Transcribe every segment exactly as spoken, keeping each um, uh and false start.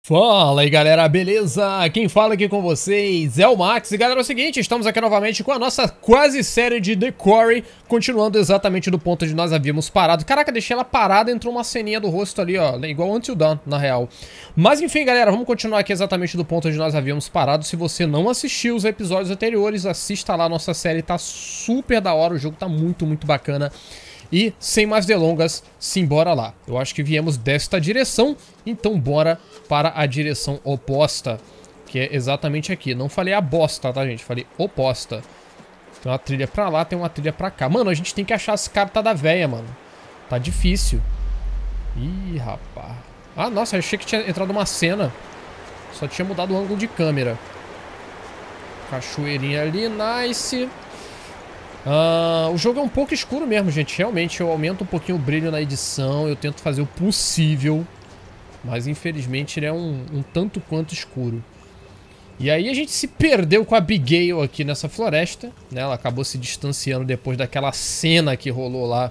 Fala aí galera, beleza? Quem fala aqui com vocês é o Max. E galera, é o seguinte, estamos aqui novamente com a nossa quase série de The Quarry, continuando exatamente do ponto onde nós havíamos parado. Caraca, deixei ela parada, entrou uma ceninha do rosto ali, ó, igual Until Dawn, na real. Mas enfim galera, vamos continuar aqui exatamente do ponto onde nós havíamos parado. Se você não assistiu os episódios anteriores, assista lá, a nossa série tá super da hora, o jogo tá muito, muito bacana. E, sem mais delongas, simbora lá. Eu acho que viemos desta direção, então bora para a direção oposta, que é exatamente aqui. Não falei a bosta, tá, gente? Falei oposta. Tem uma trilha pra lá, tem uma trilha pra cá. Mano, a gente tem que achar as cartas da véia, mano. Tá difícil. Ih, rapaz. Ah, nossa, eu achei que tinha entrado uma cena. Só tinha mudado o ângulo de câmera. Cachoeirinha ali, nice. Uh, o jogo é um pouco escuro mesmo, gente. Realmente, eu aumento um pouquinho o brilho na edição. Eu tento fazer o possível. Mas, infelizmente, ele é um, um tanto quanto escuro. E aí, a gente se perdeu com a Abigail aqui nessa floresta, né? Ela acabou se distanciando depois daquela cena que rolou lá.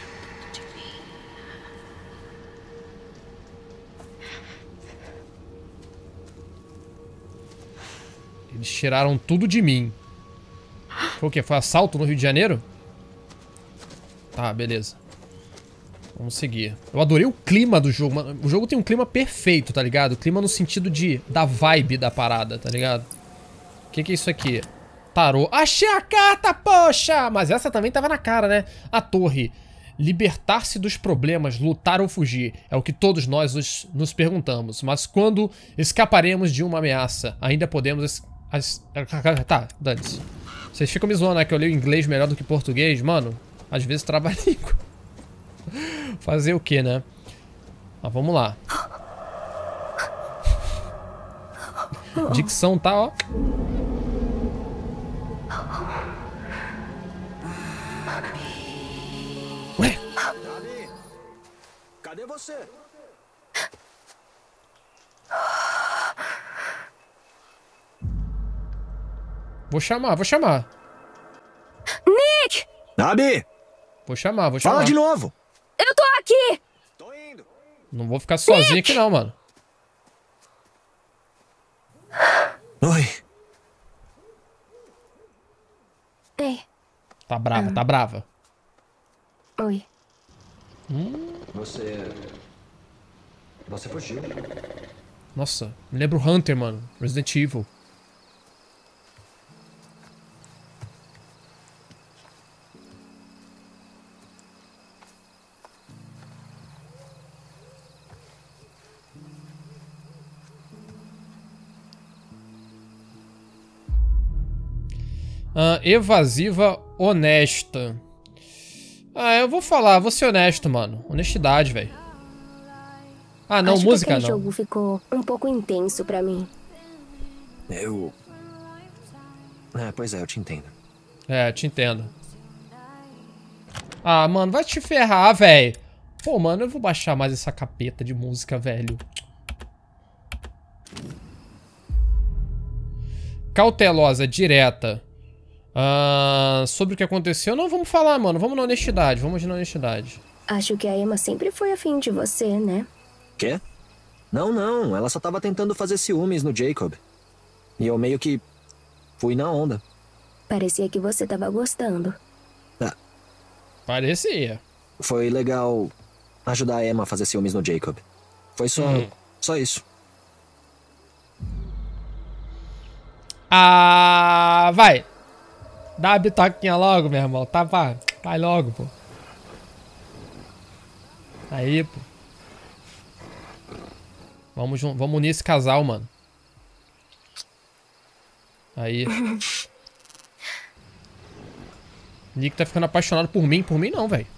Eles tiraram tudo de mim. Foi o quê? Foi assalto no Rio de Janeiro? Tá, beleza. Vamos seguir. Eu adorei o clima do jogo, mano. O jogo tem um clima perfeito, tá ligado? Clima no sentido de... da vibe da parada, tá ligado? O que que é isso aqui? Tarô. Achei a carta, poxa! Mas essa também tava na cara, né? A torre. Libertar-se dos problemas, lutar ou fugir. É o que todos nós nos, nos perguntamos. Mas quando escaparemos de uma ameaça? Ainda podemos... As... Tá, dane-se. Vocês ficam me zoando, né? Que eu leio inglês melhor do que português. Mano, às vezes trava a língua. Fazer o que, né? Mas vamos lá. Dicção tá, ó. Ué? Cadê você? Vou chamar, vou chamar. Nick! Abi! Vou chamar, vou chamar. Fala de novo! Eu tô aqui! Tô indo! Não vou ficar sozinho Nick! Aqui não, mano. Oi. Ei. Tá brava, hum. tá brava. Oi. Hum. Você... Você fugiu. Nossa, me lembra o Hunter, mano. Resident Evil. Uh, evasiva honesta. Ah, eu vou falar, vou ser honesto, mano. Honestidade, velho. Ah, não, Acho música que não. O jogo ficou um pouco intenso pra mim. Eu... É, pois é, eu te entendo. É, te entendo. Ah, mano, vai te ferrar, velho. Pô, mano, eu vou baixar mais essa capeta de música, velho. Cautelosa, direta. Uh, sobre o que aconteceu, não vamos falar, mano. Vamos na honestidade, vamos na honestidade. Acho que a Emma sempre foi afim de você, né? Quê? Não, não. Ela só tava tentando fazer ciúmes no Jacob. E eu meio que fui na onda. Parecia que você tava gostando. Ah. Parecia. Foi legal ajudar a Emma a fazer ciúmes no Jacob. Foi só... Hum. Só isso. Ah, vai. Dá uma bitoquinha logo, meu irmão. Tá, pá. Vai logo, pô. Aí, pô. Vamos, vamos unir esse casal, mano. Aí. Nick tá ficando apaixonado por mim. Por mim não, velho.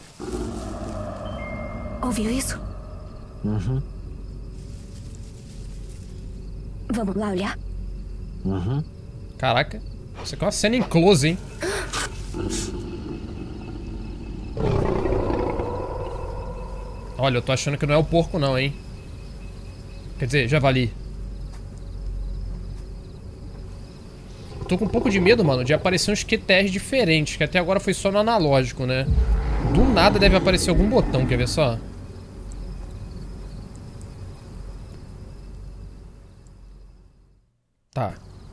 Ouviu isso? Uhum. Vamos lá olhar? Uhum. Caraca. Isso aqui é uma cena em close, hein? Olha, eu tô achando que não é o porco não, hein? Quer dizer, javali. Tô com um pouco de medo, mano, de aparecer uns Q T Rs diferentes, que até agora foi só no analógico, né? Do nada deve aparecer algum botão, quer ver só? Tá.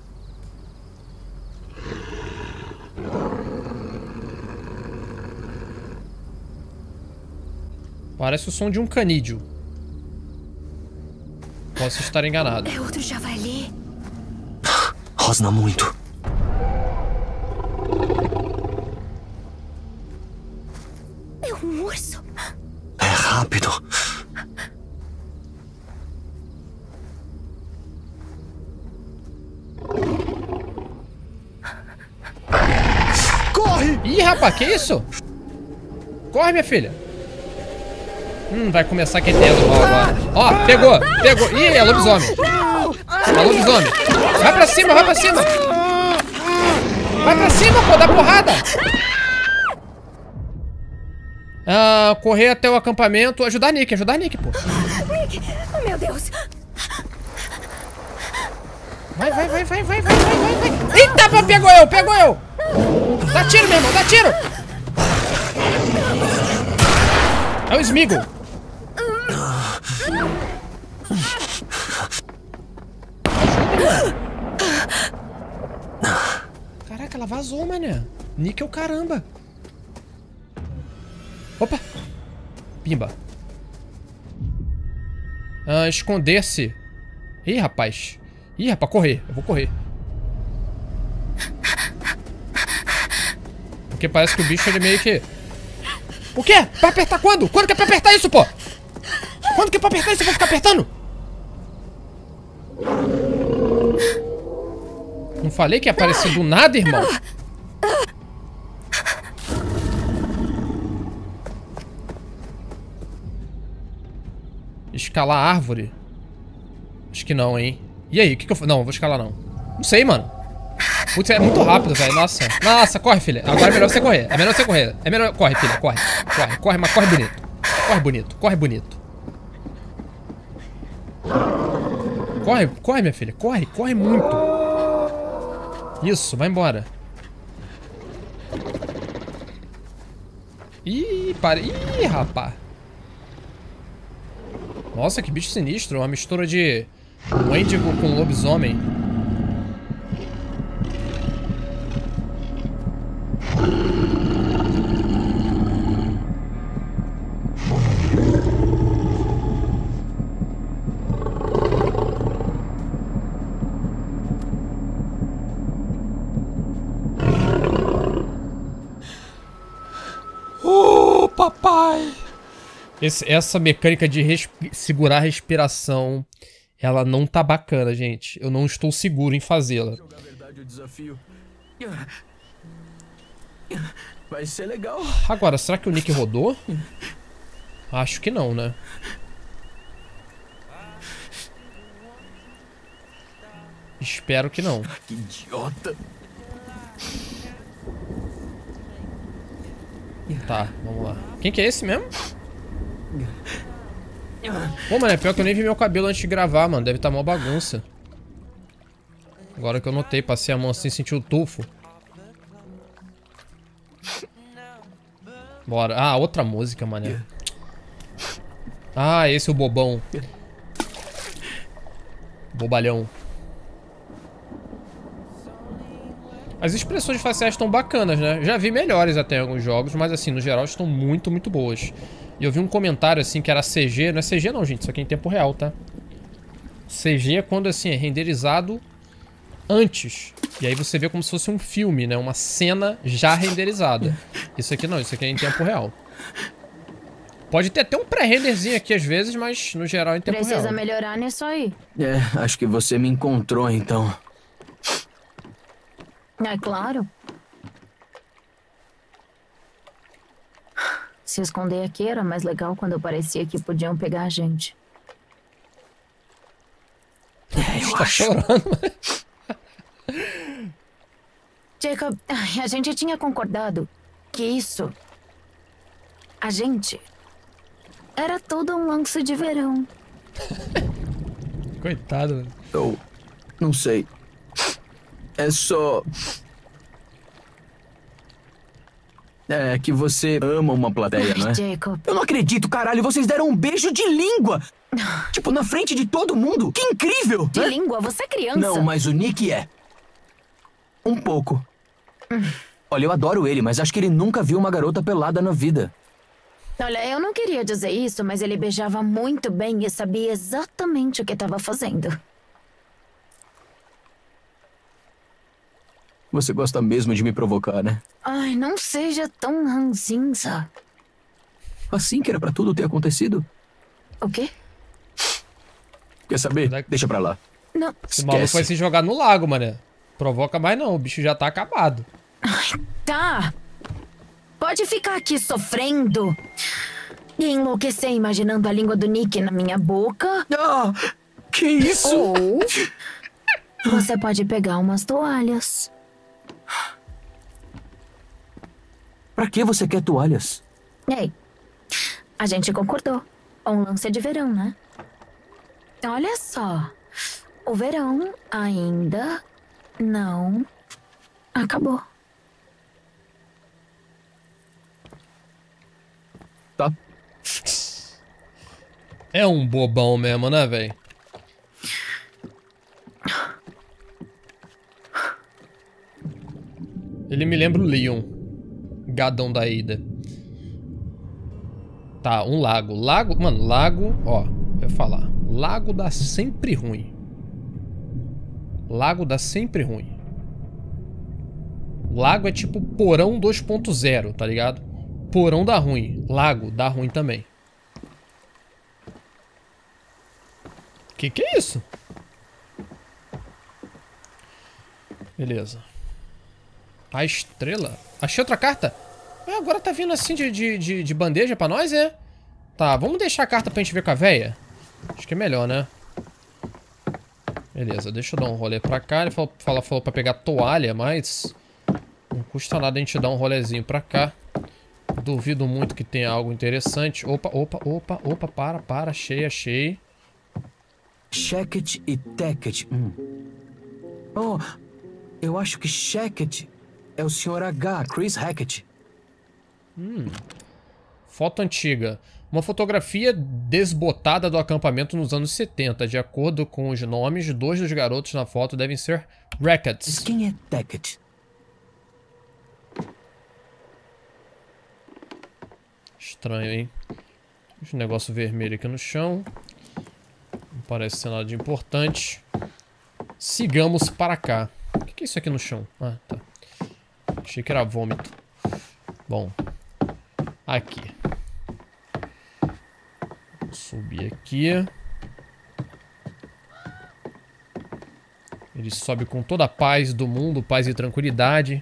Parece o som de um canídeo. Posso estar enganado. É outro javali. Rosna muito. É um urso. É rápido. Corre! Ih, rapaz, que isso? Corre, minha filha. Hum, vai começar aquele dedo mal agora. Ó, pegou, pegou. Ih, é lobisomem. É lobisomem. Vai pra cima, vai pra cima. Vai pra cima, pô, dá porrada. Ah, correr até o acampamento. Ajudar a Nick, ajudar a Nick, pô. Nick, oh, meu Deus. Vai, vai, vai, vai, vai, vai, vai, vai. Eita, pô, pegou eu, pegou eu. Dá tiro, meu irmão, dá tiro. É o Smeagol. Caraca, ela vazou, mané. Nick é o caramba. Opa. Pimba. Ah, esconder-se. Ih, rapaz. Ih, rapaz, correr. Eu vou correr. Porque parece que o bicho, ele meio que... O quê? Pra apertar quando? Quando que é pra apertar isso, pô? Quando que é pra apertar isso? Eu vou ficar apertando? Não falei que ia aparecer do nada, irmão? Escalar a árvore? Acho que não, hein? E aí, o que que eu faço? Não, eu vou escalar não. Não sei, mano. Putz, é muito rápido, velho. Nossa. Nossa, corre, filha. Agora é melhor você correr. É melhor você correr. É melhor... Corre, filha. Corre. Corre. Corre, mas corre bonito. Corre bonito. Corre bonito. Corre. Corre, minha filha. Corre. Corre muito. Isso. Vai embora. Ih, para. Ih, rapá. Nossa, que bicho sinistro. Uma mistura de Wendigo com lobisomem. Oh, papai! Esse, essa mecânica de segurar a respiração, ela não tá bacana, gente. Eu não estou seguro em fazê-la. Vai ser legal. Agora, será que o Nick rodou? Acho que não, né? Espero que não. Que idiota. Tá, vamos lá. Quem que é esse mesmo? Pô, mano, é pior que eu nem vi meu cabelo antes de gravar, mano. Deve estar mó bagunça. Agora que eu notei, passei a mão assim, senti o tufo. Bora. Ah, outra música, mané. Ah, esse é o bobão. Bobalhão. As expressões faciais estão bacanas, né? Já vi melhores até em alguns jogos, mas assim, no geral estão muito, muito boas. E eu vi um comentário assim que era C G. Não é C G não, gente. Isso aqui é em tempo real, tá? C G é quando assim, é renderizado antes. E aí você vê como se fosse um filme, né? Uma cena já renderizada. Isso aqui não, isso aqui é em tempo real. Pode ter até um pré-renderzinho aqui às vezes, mas no geral é em tempo real. Precisa melhorar nisso aí. É, acho que você me encontrou então. É claro. Se esconder aqui era mais legal quando parecia que podiam pegar a gente. É, eu Tá acho. chorando. Jacob, a gente tinha concordado que isso... A gente... Era todo um lance de verão. Coitado, mano. Eu não sei. É só... É que você ama uma plateia, não é? Jacob. Eu não acredito, caralho. Vocês deram um beijo de língua. Tipo, na frente de todo mundo. Que incrível! De língua, você é criança. Não, mas o Nick é. Um pouco. Olha, eu adoro ele, mas acho que ele nunca viu uma garota pelada na vida. Olha, eu não queria dizer isso, mas ele beijava muito bem e sabia exatamente o que estava fazendo. Você gosta mesmo de me provocar, né? Ai, não seja tão ranzinza. Assim que era pra tudo ter acontecido? O quê? Quer saber? Deixa pra lá. Não. Esse maluco vai se jogar no lago, mané. Provoca mais não, o bicho já tá acabado. Ai, tá. Pode ficar aqui sofrendo e enlouquecer imaginando a língua do Nick na minha boca. Ah, que isso? Ou você pode pegar umas toalhas. Pra que você quer toalhas? Ei, a gente concordou. Um lance de verão, né? Olha só. O verão ainda não acabou. Tá. É um bobão mesmo, né, velho? Ele me lembra o Leon. Gadão da Ada. Tá, um lago. Lago, mano, lago, ó, eu ia falar. Lago dá sempre ruim. Lago dá sempre ruim. Lago é tipo porão dois ponto zero, tá ligado? Porão dá ruim. Lago dá ruim também. Que que é isso? Beleza. A estrela. Achei outra carta? Ah, agora tá vindo assim de, de, de, de bandeja pra nós, é? Tá, vamos deixar a carta pra gente ver com a véia? Acho que é melhor, né? Beleza, deixa eu dar um rolê pra cá. Ele falou, falou, falou pra pegar toalha, mas não custa nada a gente dar um rolezinho pra cá. Duvido muito que tenha algo interessante. Opa, opa, opa, opa, para, para. Achei, achei. Shacket e Tacket. Hum. Oh, eu acho que Shacket é o senhor H, Chris Hackett. Hum. Foto antiga. Uma fotografia desbotada do acampamento nos anos setenta. De acordo com os nomes, dois dos garotos na foto devem ser Rackets. Mas quem é Tacket? Estranho, hein? Esse negócio vermelho aqui no chão. Não parece ser nada de importante. Sigamos para cá. O que é isso aqui no chão? Ah, tá. Achei que era vômito. Bom. Aqui. Vou subir aqui. Ele sobe com toda a paz do mundo, paz e tranquilidade.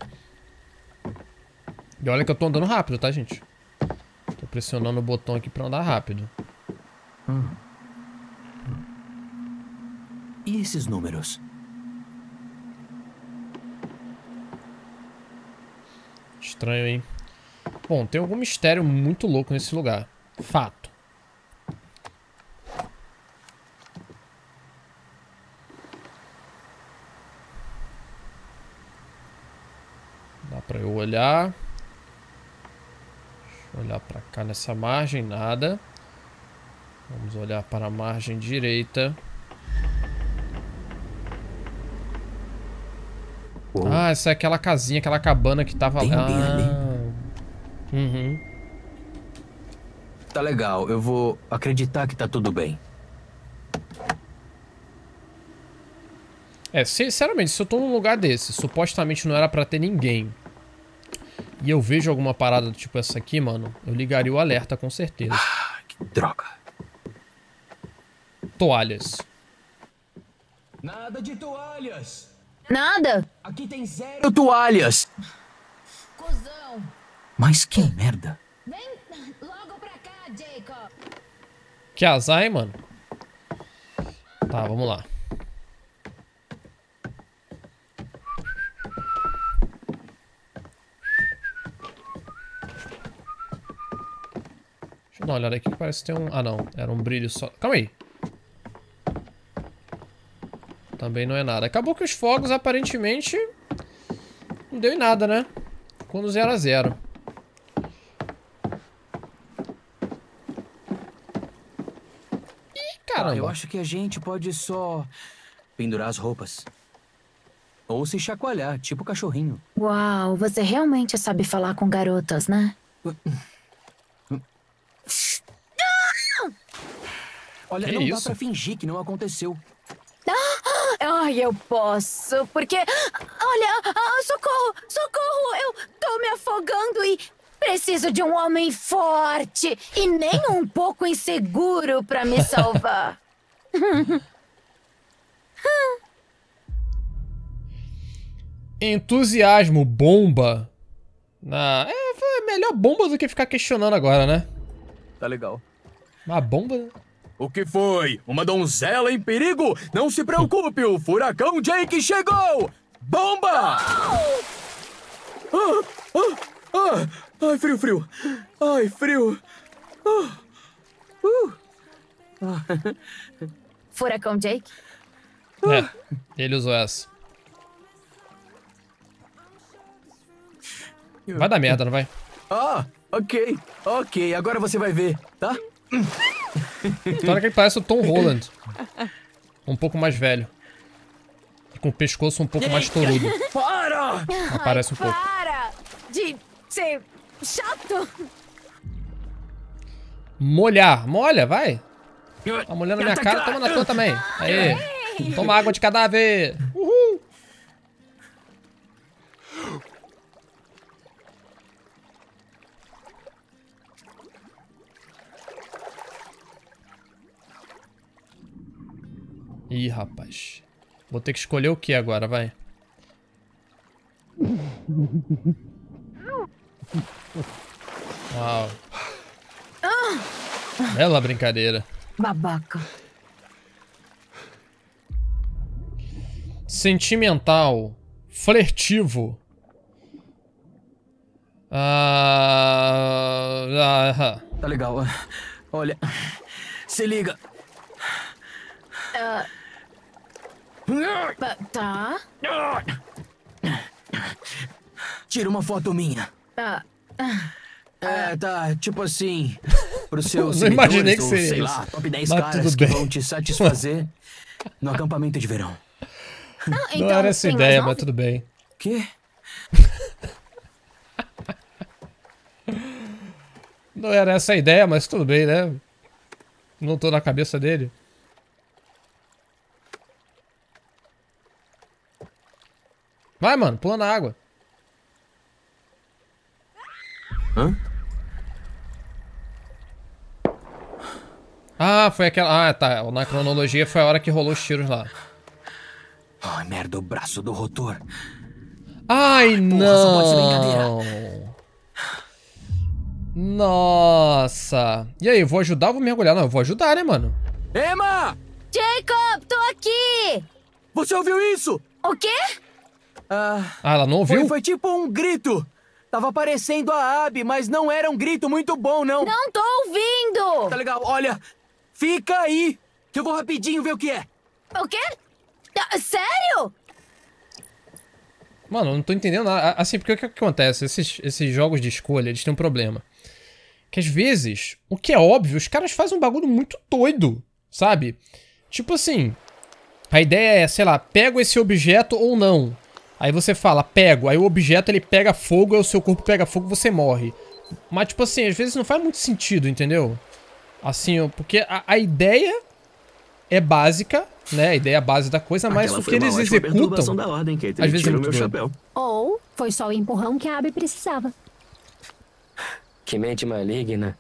E olha que eu tô andando rápido, tá, gente? Tô pressionando o botão aqui pra andar rápido. Hum. E esses números? Estranho, hein? Bom, tem algum mistério muito louco nesse lugar. Fato. Dá pra eu olhar. Deixa eu olhar pra cá nessa margem, nada. Vamos olhar para a margem direita. Oh. Ah, essa é aquela casinha, aquela cabana que tava Tem lá. alguém ali? Uhum. Tá legal, eu vou acreditar que tá tudo bem. É, sinceramente, se eu tô num lugar desse, supostamente não era pra ter ninguém, e eu vejo alguma parada tipo essa aqui, mano, eu ligaria o alerta com certeza. Ah, que droga. Toalhas. Nada de toalhas. Nada. Aqui tem zero toalhas. Cusão. Mas que merda. Vem logo pra cá, Jacob. Que azar, hein, mano? Tá, vamos lá. Deixa eu dar uma olhada aqui que parece ter um... Ah, não. Era um brilho só... Calma aí. Também não é nada. Acabou que os fogos, aparentemente... Não deu em nada, né? Ficou no zero a zero. caramba. eu acho que a gente pode só pendurar as roupas. Ou se chacoalhar, tipo cachorrinho. Uau, você realmente sabe falar com garotas, né? Olha, Que não dá isso? pra fingir que não aconteceu. Ai, eu posso, porque... Olha, ah, socorro, socorro, eu tô me afogando e preciso de um homem forte e nem um pouco inseguro pra me salvar. Entusiasmo, bomba. Ah, é, foi melhor bomba do que ficar questionando agora, né? Tá legal. Uma bomba, né? O que foi? Uma donzela em perigo? Não se preocupe, o furacão Jake chegou! Bomba! Ah, ah, ah, ai, frio, frio. Ai, frio. Ah, uh. Furacão Jake? É, ele usou essa. Vai dar merda, não vai? Ah, ok, ok, agora você vai ver, tá? Então que ele parece o Tom Holland. Um pouco mais velho. E com o pescoço um pouco mais torudo. Para! Aparece um pouco. Para de ser chato! Molhar. Molha, vai. Tá molhando a minha cara, toma na tua também. Aí. Toma água de cadáver. Uhul. Ih, rapaz. Vou ter que escolher o que agora, vai. Uau. Bela brincadeira. Babaca. Sentimental. Flertivo. Ah, ah, Tá legal. Olha, se liga. Ba- Tá. Tira uma foto minha. Ah, É, tá, tipo assim, pro seu Não imaginei que ou, seria sei isso. lá, top dez Mas caras tudo que bem. vão te satisfazer no acampamento de verão. ah, Não então, era essa tem ideia, mais mas nove? tudo bem. Quê? Não era essa a ideia, mas tudo bem, né? Não tô na cabeça dele. Vai, mano, pula na água. Hã? Ah, foi aquela... Ah, tá. Na cronologia foi a hora que rolou os tiros lá. Ai, merda, o braço do rotor. Ai, porra, só pode ser não! Nossa! E aí, eu vou ajudar ou vou mergulhar? Não, eu vou ajudar, né, mano? Emma! Jacob, tô aqui! Você ouviu isso? O quê? Ah, Ah, ela não ouviu? foi, foi tipo um grito. Tava parecendo a Abby, mas não era um grito muito bom, não. Não tô ouvindo! Tá legal, olha, fica aí, que eu vou rapidinho ver o que é. O quê? Ah, sério? Mano, eu não tô entendendo nada. Assim, porque o que acontece? Esses, esses jogos de escolha, eles têm um problema. Que às vezes, o que é óbvio, os caras fazem um bagulho muito doido, sabe? Tipo assim, a ideia é, sei lá, pego esse objeto ou não. Aí você fala, pego, aí o objeto ele pega fogo, aí o seu corpo pega fogo, você morre. Mas tipo assim, às vezes não faz muito sentido, entendeu? Assim, porque a, a ideia é básica, né? A ideia base da coisa, mas Aquela o que foi uma eles ótima executam... perturbação da ordem, Kate. às vezes é Tira o muito meu doido. chapéu. Ou foi só o empurrão que a Abby precisava. Que mente maligna.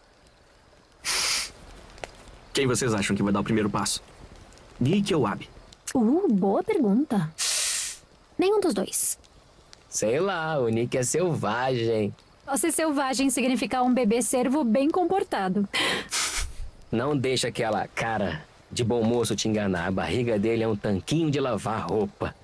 Quem vocês acham que vai dar o primeiro passo? Nick ou Abby? Uh, boa pergunta. Nenhum dos dois. Sei lá, o Nick é selvagem. Só ser selvagem significa um bebê cervo bem comportado. Não deixa aquela cara de bom moço te enganar. A barriga dele é um tanquinho de lavar roupa.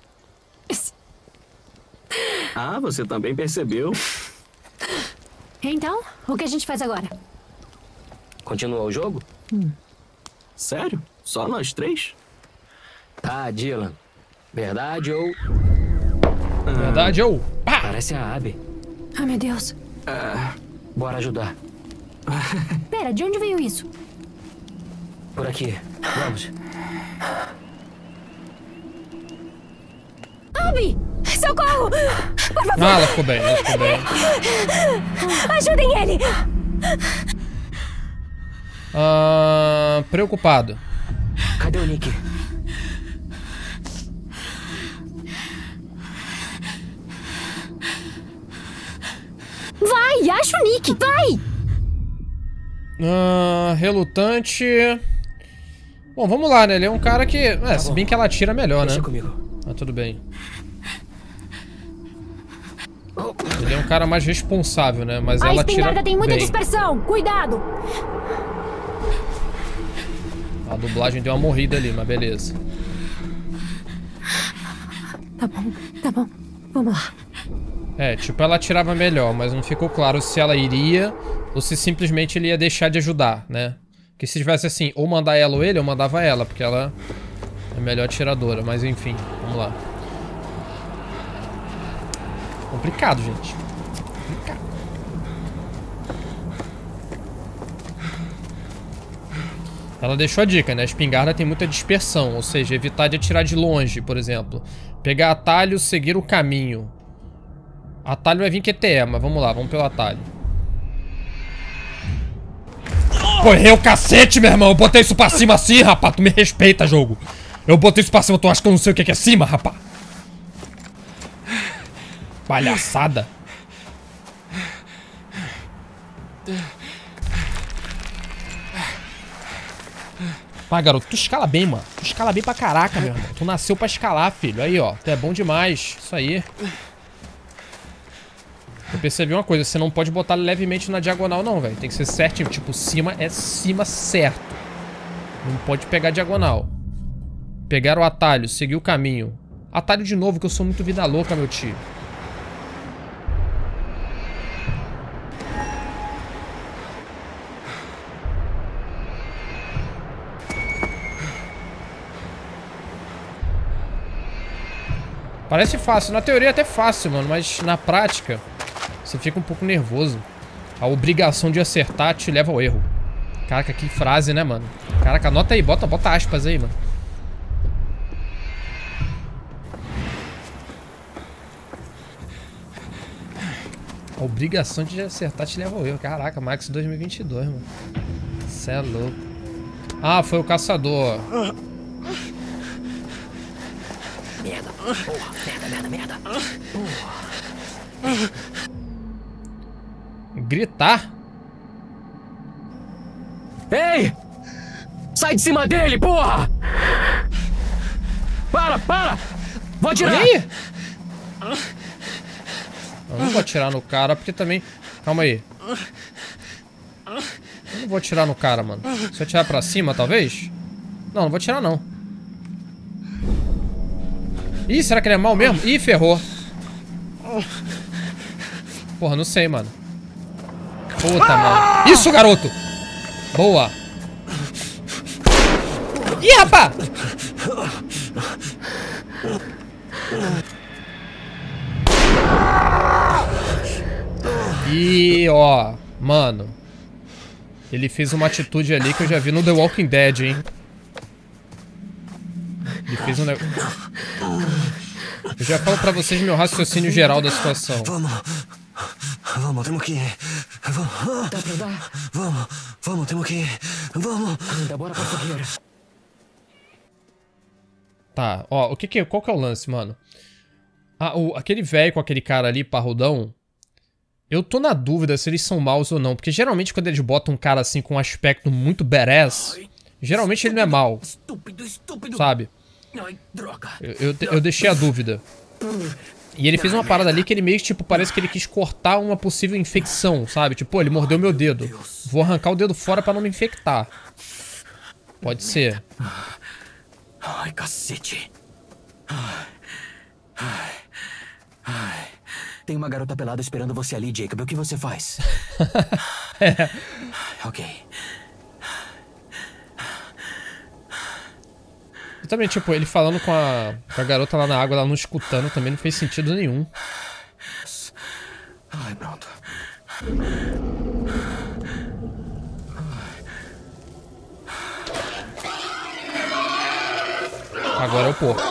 Ah, você também percebeu? Então, o que a gente faz agora? Continua o jogo? Sério? Só nós três? Tá, Dylan. Verdade ou... Verdade ou... Pá! Parece a Abby. Ai, meu Deus. Bora ajudar. Pera, de onde veio isso? Por aqui. Vamos. Abby! Socorro! Por favor! Ah, ela ficou bem, ela ficou bem. Ajudem ele! Ah, preocupado. Cadê o Nick? Vai! Acha o Nick! Vai! Ah, relutante. Bom, vamos lá, né? Ele é um cara que... É, Tá se bom. bem que ela atira melhor, Deixa né? comigo. Ah, tudo bem. Ele é um cara mais responsável, né? Mas A ela atira espingarda tem muita bem. dispersão! Cuidado! A dublagem deu uma morrida ali, mas beleza. Tá bom, tá bom. Vamos lá. É, tipo, ela atirava melhor, mas não ficou claro se ela iria ou se simplesmente ele ia deixar de ajudar, né? Porque se tivesse assim, ou mandar ela ou ele, eu mandava ela, porque ela é a melhor atiradora. Mas enfim, vamos lá. Complicado, gente. Complicado. Ela deixou a dica, né? A espingarda tem muita dispersão, ou seja, evitar de atirar de longe, por exemplo. Pegar atalho, seguir o caminho. Atalho vai vir Q T E, mas vamos lá, vamos pelo atalho. Pô, errei o cacete, meu irmão. Eu botei isso pra cima assim, rapá. Tu me respeita, jogo. Eu botei isso pra cima, tu acha que eu não sei o que é cima, rapá? Palhaçada. Vai, garoto, tu escala bem, mano. Tu escala bem pra caraca, meu irmão. Tu nasceu pra escalar, filho. Aí, ó. Tu é bom demais. Isso aí. Eu percebi uma coisa. Você não pode botar levemente na diagonal, não, velho. Tem que ser certinho. Tipo, cima é cima certo. Não pode pegar diagonal. Pegar o atalho. Seguir o caminho. Atalho de novo, que eu sou muito vida louca, meu tio. Parece fácil. Na teoria é até fácil, mano. Mas na prática, você fica um pouco nervoso. A obrigação de acertar te leva ao erro. Caraca, que frase, né, mano? Caraca, anota aí. Bota, bota aspas aí, mano. A obrigação de acertar te leva ao erro. Caraca, Max dois mil e vinte e dois, mano. Cê é louco. Ah, foi o caçador. Merda. Porra, merda, merda, merda. Porra. Gritar? Ei! Sai de cima dele, porra! Para, para! Vou atirar! Olha aí! Eu não vou atirar no cara, porque também... Calma aí. Eu não vou atirar no cara, mano. Se eu atirar pra cima, talvez? Não, não vou atirar, não. Ih, será que ele é mal mesmo? Ih, ferrou. Porra, não sei, mano. Puta, mano. Isso, garoto! Boa. Ih, rapá! E ó, mano, ele fez uma atitude ali que eu já vi no The Walking Dead, hein? Ele fez um negócio. Eu já falo pra vocês meu raciocínio geral da situação. Vamos. Vamos, temos que ir. Vamos. Dá pra dar? Vamos, vamos, temos que ir. Vamos. Ainda, bora pra fogueira. Tá, ó, o que que, qual que é o lance, mano? Ah, o, aquele velho com aquele cara ali, parrudão. Eu tô na dúvida se eles são maus ou não. Porque geralmente quando eles botam um cara assim com um aspecto muito badass, geralmente ele não é mau, Estúpido, estúpido. sabe? Ai, droga. Eu, eu, eu deixei a dúvida. E ele fez uma parada ali que ele meio que, tipo, parece que ele quis cortar uma possível infecção, sabe? Tipo, pô, ele mordeu meu dedo. Vou arrancar o dedo fora pra não me infectar. Pode ser. Ai, cacete. Ai, ai, ai. Tem uma garota pelada esperando você ali, Jacob. O que você faz? É. Ok. E também, tipo, ele falando com a, com a garota lá na água, ela não escutando, também não fez sentido nenhum. Ai, pronto. Agora é o porco.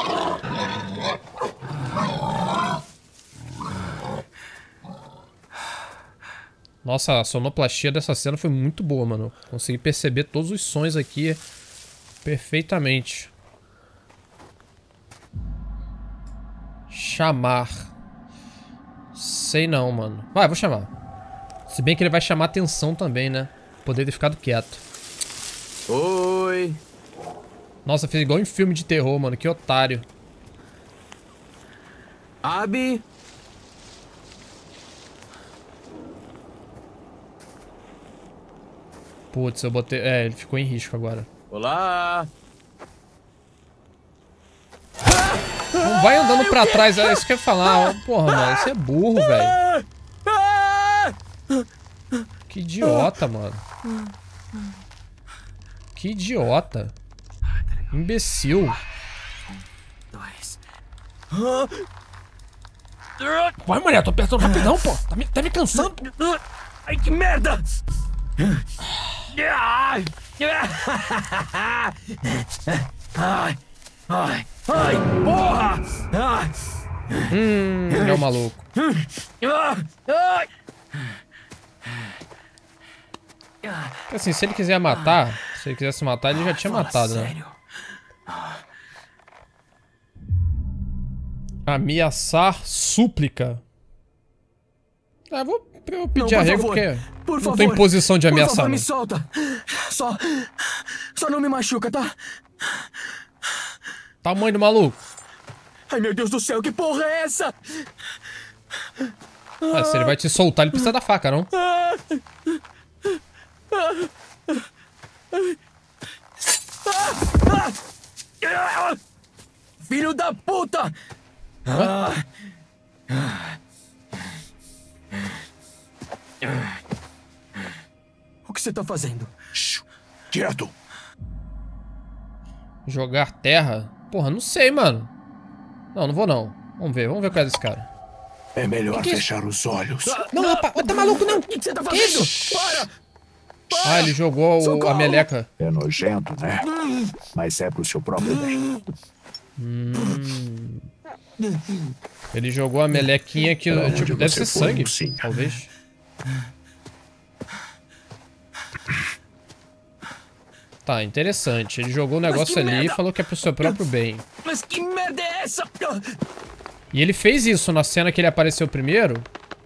Nossa, a sonoplastia dessa cena foi muito boa, mano. Consegui perceber todos os sons aqui perfeitamente. Chamar. Sei não, mano. Vai, vou chamar. Se bem que ele vai chamar atenção também, né? Poderia ter ficado quieto. Oi. Nossa, fez igual em filme de terror, mano. Que otário. Abby? Putz, eu botei... É, ele ficou em risco agora. Olá. Não vai andando pra trás, é isso que eu ia falar. Porra, mano, você é burro, velho. Que idiota, mano. Que idiota. Imbecil. Dois. Vai, mulher, tô apertando rapidão, pô. Tá me, tá me cansando. Ai, que merda! Ai, ai, ai, ai, porra! Ai. Hum, ele é o maluco. Ai. Porque assim, se ele quiser matar, se ele quisesse matar, ele já tinha Fala matado, né? sério. Ameaçar súplica. Ah, vou, eu pedir Não, por arrego favor. porque Por não favor. tô em posição de Por ameaçar, favor, não. me solta. Só, só não me machuca, tá? Tamanho do maluco. Ai, meu Deus do céu, que porra é essa? Ah, se ele vai te soltar, ele precisa da faca, não? Filho da puta! Ué? O que você tá fazendo? Shhh, quieto. Jogar terra? Porra, não sei, mano. Não, não vou não. Vamos ver, vamos ver qual é desse cara. É melhor Que que é fechar os olhos. Não, rapaz, tá maluco, não. O que você tá fazendo? Para! Ah, ele jogou o- a Socorro! meleca. É nojento, né? Mas é pro seu próprio bem. Hum. Ele jogou a melequinha que, Pra tipo, onde deve você ser for, sangue, mocinha? talvez. Tá, interessante. Ele jogou o negócio que ali e merda! falou que é pro seu próprio bem. Mas que merda é essa? E ele fez isso na cena que ele apareceu primeiro.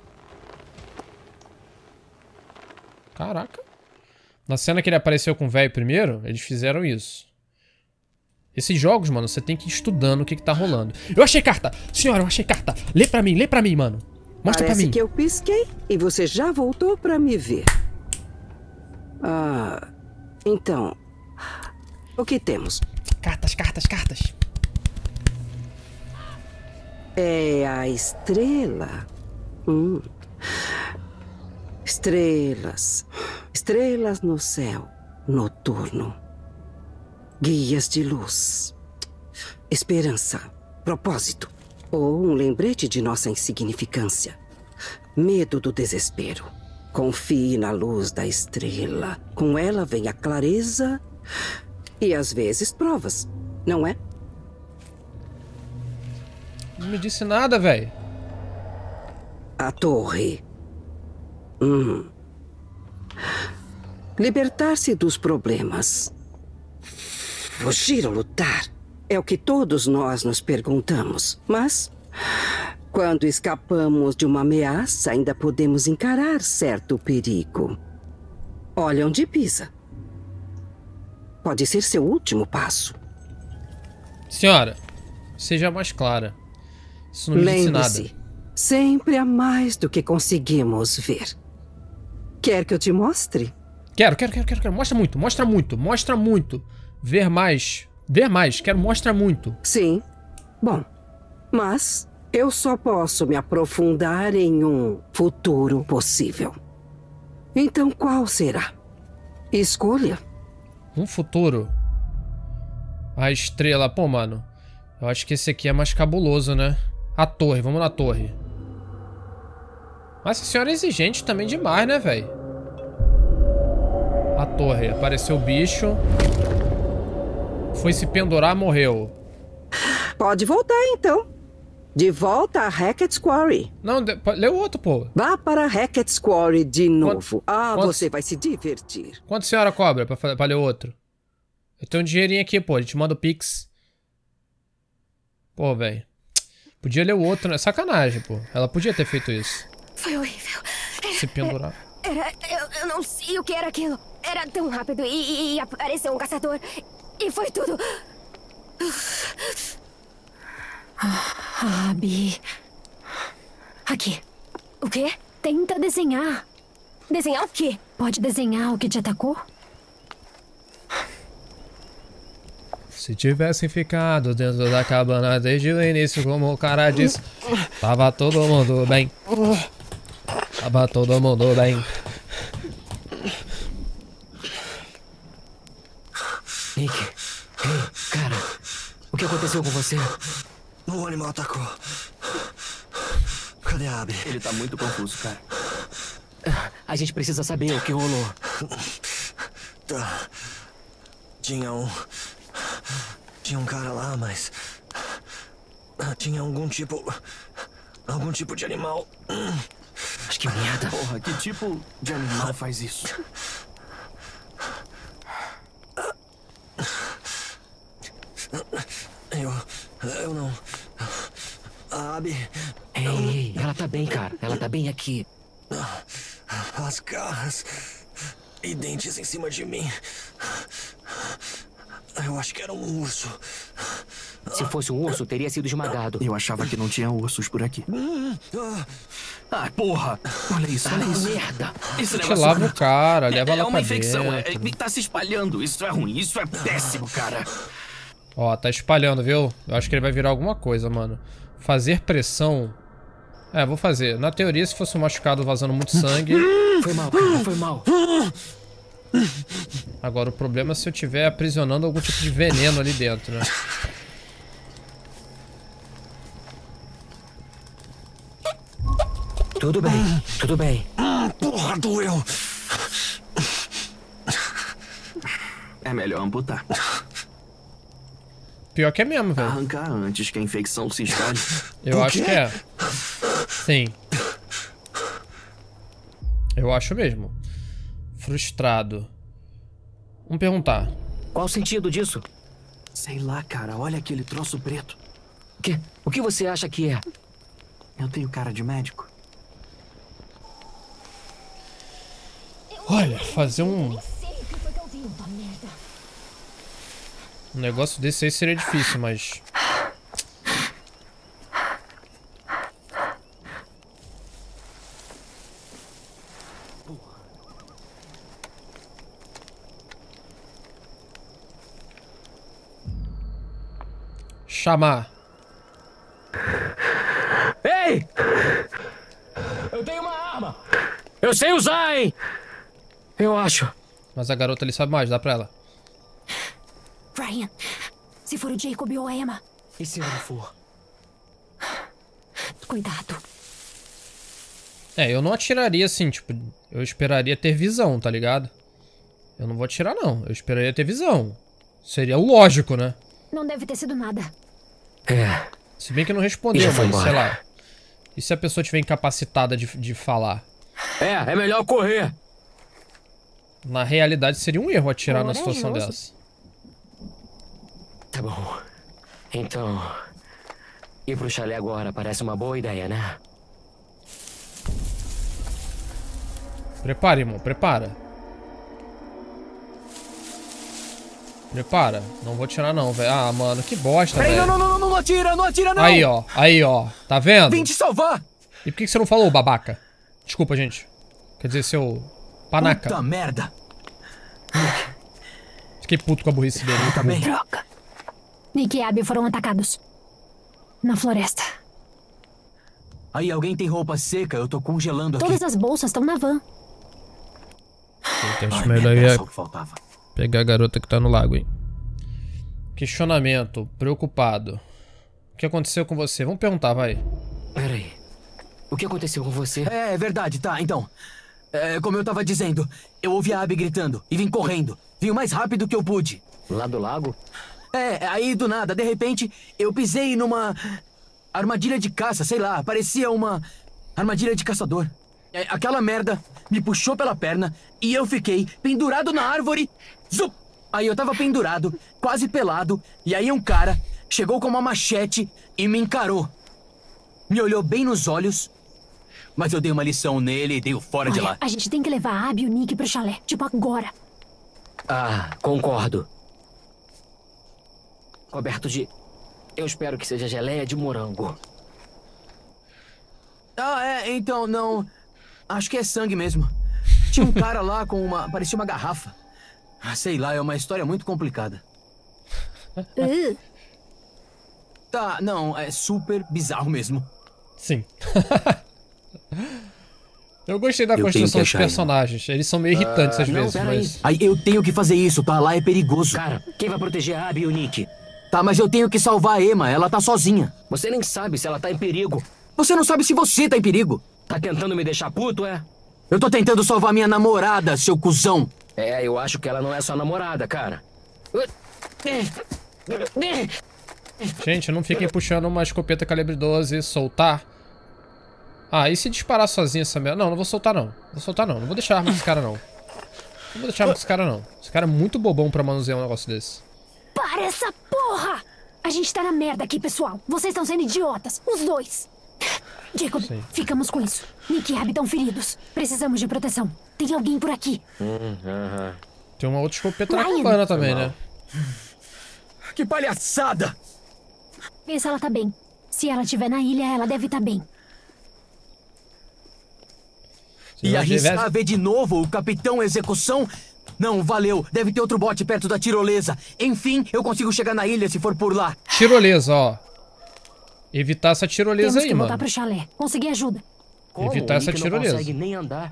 Caraca. Na cena que ele apareceu com o velho primeiro, eles fizeram isso. Esses jogos, mano, você tem que ir estudando o que que tá rolando. Eu achei carta! Senhora, eu achei carta! Lê pra mim, lê pra mim, mano. Mostra Parece pra mim. que eu pisquei e você já voltou pra me ver. Ah, então, o que temos? Cartas, cartas, cartas. É a estrela. Hum. Estrelas. Estrelas no céu noturno. Guias de luz. Esperança. Propósito. Ou um lembrete de nossa insignificância. Medo do desespero. Confie na luz da estrela. Com ela vem a clareza e às vezes provas, não é? Não me disse nada, velho. A torre. Hum. Libertar-se dos problemas. Fugir ou lutar é o que todos nós nos perguntamos. Mas, quando escapamos de uma ameaça, ainda podemos encarar certo perigo. Olha onde pisa. Pode ser seu último passo. Senhora, seja mais clara. Isso não me disse nada. Lembre-se, sempre há mais do que conseguimos ver. Quer que eu te mostre? Quero, quero, quero, quero, quero. Mostra muito, mostra muito, mostra muito. Ver mais. Ver mais, quero mostra muito. Sim. Bom, mas eu só posso me aprofundar em um futuro possível. Então qual será? Escolha. Um futuro. A estrela. Pô, mano. Eu acho que esse aqui é mais cabuloso, né? A torre, vamos na torre. Mas a senhora é exigente também demais, né, velho? A torre. Apareceu o bicho. Foi se pendurar, morreu. Pode voltar, então. De volta a Hackett's Quarry. Não, de... lê o outro, pô. Vá para Hackett's Quarry de novo. Quanto... Ah, Quanto... você vai se divertir. Quanto a senhora cobra pra, pra ler o outro? Eu tenho um dinheirinho aqui, pô. A gente manda o Pix. Pô, velho. Podia ler o outro, né? Sacanagem, pô. Ela podia ter feito isso. Foi horrível. Era, Se pendurar. Era, eu, eu não sei o que era aquilo. Era tão rápido e, e, e apareceu um caçador. E foi tudo... Ah, Abby. Aqui. O quê? Tenta desenhar. Desenhar o quê? Pode desenhar o que te atacou? Se tivessem ficado dentro da cabana desde o início, como o cara disse, tava todo mundo bem. Tava todo mundo bem. Nick, ei, cara, o que aconteceu com você? O animal atacou. Cadê a Abby? Ele tá muito confuso, cara. A gente precisa saber o que rolou. Tá. Tinha um... Tinha um cara lá, mas... Tinha algum tipo... Algum tipo de animal. Mas que merda. Porra, que tipo de animal faz isso? Eu... Eu não... A Abby... Ei, ei, ela tá bem, cara. Ela tá bem aqui. As garras... E dentes em cima de mim. Eu acho que era um urso. Se fosse um urso, teria sido esmagado. Eu achava que não tinha ursos por aqui. Ah, porra! Olha isso, olha Ah, isso. merda. Esse Te lava o cara, leva é, lá é uma pra infecção, é, dentro. é, tá se espalhando. Isso é ruim, isso é péssimo, cara. Ó, tá espalhando, viu? Eu acho que ele vai virar alguma coisa, mano. Fazer pressão... É, vou fazer. Na teoria, se fosse um machucado vazando muito sangue... Foi mal, cara, foi mal. Agora, o problema é se eu estiver aprisionando algum tipo de veneno ali dentro, né? Tudo bem, tudo bem. Porra, doeu! É melhor amputar. Pior que é mesmo, velho. Arrancar antes que a infecção se espalhe. Eu acho que é. Sim. Eu acho mesmo. Frustrado. Vamos perguntar. Qual o sentido disso? Sei lá, cara. Olha aquele troço preto. Que? O que você acha que é? Eu tenho cara de médico. Olha, fazer um... Um negócio desse aí seria difícil, mas... Chamar. Ei! Eu tenho uma arma! Eu sei usar, hein? Eu acho. Mas a garota ali sabe mais, dá pra ela. Ryan, se for o Jacob ou a Emma... E se eu não for? Cuidado. É, eu não atiraria assim, tipo... Eu esperaria ter visão, tá ligado? Eu não vou atirar, não. Eu esperaria ter visão. Seria o lógico, né? Não deve ter sido nada. É. Se bem que não respondeu, Já foi mas sei embora. lá. E se a pessoa estiver incapacitada de, de falar? É, é melhor correr. Na realidade, seria um erro atirar na Corajoso. situação dessa. Tá bom. Então... Ir pro chalé agora parece uma boa ideia, né? Prepara, irmão, prepara. Prepara. Não vou atirar não, velho. Ah, mano, que bosta, Peraí, velho. não, não, não, não, não atira, não atira, não! Aí, ó. Aí, ó. Tá vendo? Vim te salvar! E por que que você não falou, babaca? Desculpa, gente. Quer dizer, seu... Panaca. Puta merda! Fiquei puto com a burrice dele. Tá bem? Droga. Nick e Abby foram atacados. Na floresta. Aí, alguém tem roupa seca? Eu tô congelando aqui. Todas as bolsas estão na van. Eu acho Ai, melhor merda, ir era só o que faltava. pegar a garota que tá no lago, hein. Questionamento. Preocupado. O que aconteceu com você? Vamos perguntar, vai. Peraí. O que aconteceu com você? É, é verdade, tá, então. É, como eu tava dizendo, eu ouvi a Abby gritando e vim correndo. Vim o mais rápido que eu pude. Lá do lago? É, aí do nada, de repente, eu pisei numa armadilha de caça, sei lá, parecia uma armadilha de caçador. É, aquela merda me puxou pela perna e eu fiquei pendurado na árvore. Zup! Aí eu tava pendurado, quase pelado, e aí um cara chegou com uma machete e me encarou. Me olhou bem nos olhos, mas eu dei uma lição nele e dei-o fora Olha, de lá. a gente tem que levar a Abby e o Nick pro chalé, tipo agora. Ah, concordo. Coberto de... Eu espero que seja geleia de morango. Ah, é, então, não... Acho que é sangue mesmo. Tinha um cara lá com uma... parecia uma garrafa. Ah, sei lá, é uma história muito complicada. Uh, Tá, não, é super bizarro mesmo. Sim. Eu gostei da Eu tenho construção que dos achar personagens. Eles são meio irritantes às não, vezes, pera aí. mas... Aí eu tenho que fazer isso, tá? Lá é perigoso. Cara, quem vai proteger a Abby e o Nick? Tá, mas eu tenho que salvar a Emma, ela tá sozinha. Você nem sabe se ela tá em perigo. Você não sabe se você tá em perigo. Tá tentando me deixar puto, é? Eu tô tentando salvar minha namorada, seu cuzão. É, eu acho que ela não é sua namorada, cara. Gente, não fiquem puxando uma escopeta calibre doze, soltar. Ah, e se disparar sozinho essa merda? Não, não vou soltar não. Vou soltar não, não vou deixar a arma desse cara não. Não vou deixar a arma desse cara não. Esse cara é muito bobão pra manusear um negócio desse. para essa porra! A gente tá na merda aqui, pessoal. Vocês estão sendo idiotas, os dois. Jacob, Sim. ficamos com isso. Nick e Abby estão feridos. Precisamos de proteção. Tem alguém por aqui. Hum, aham. Tem uma outra escopeta na Ryan. cabana também, né? Que palhaçada! Vê se ela tá bem. Se ela estiver na ilha, ela deve estar bem. Se E ela arriscar tivesse- ver de novo o Capitão Execução? Não, valeu. Deve ter outro bote perto da tirolesa. Enfim, eu consigo chegar na ilha se for por lá. Tirolesa, ó. Evitar essa tirolesa Temos aí, que voltar mano. pro chalé. Conseguir ajuda. Como? Evitar O essa Nick tirolesa. não consegue nem andar.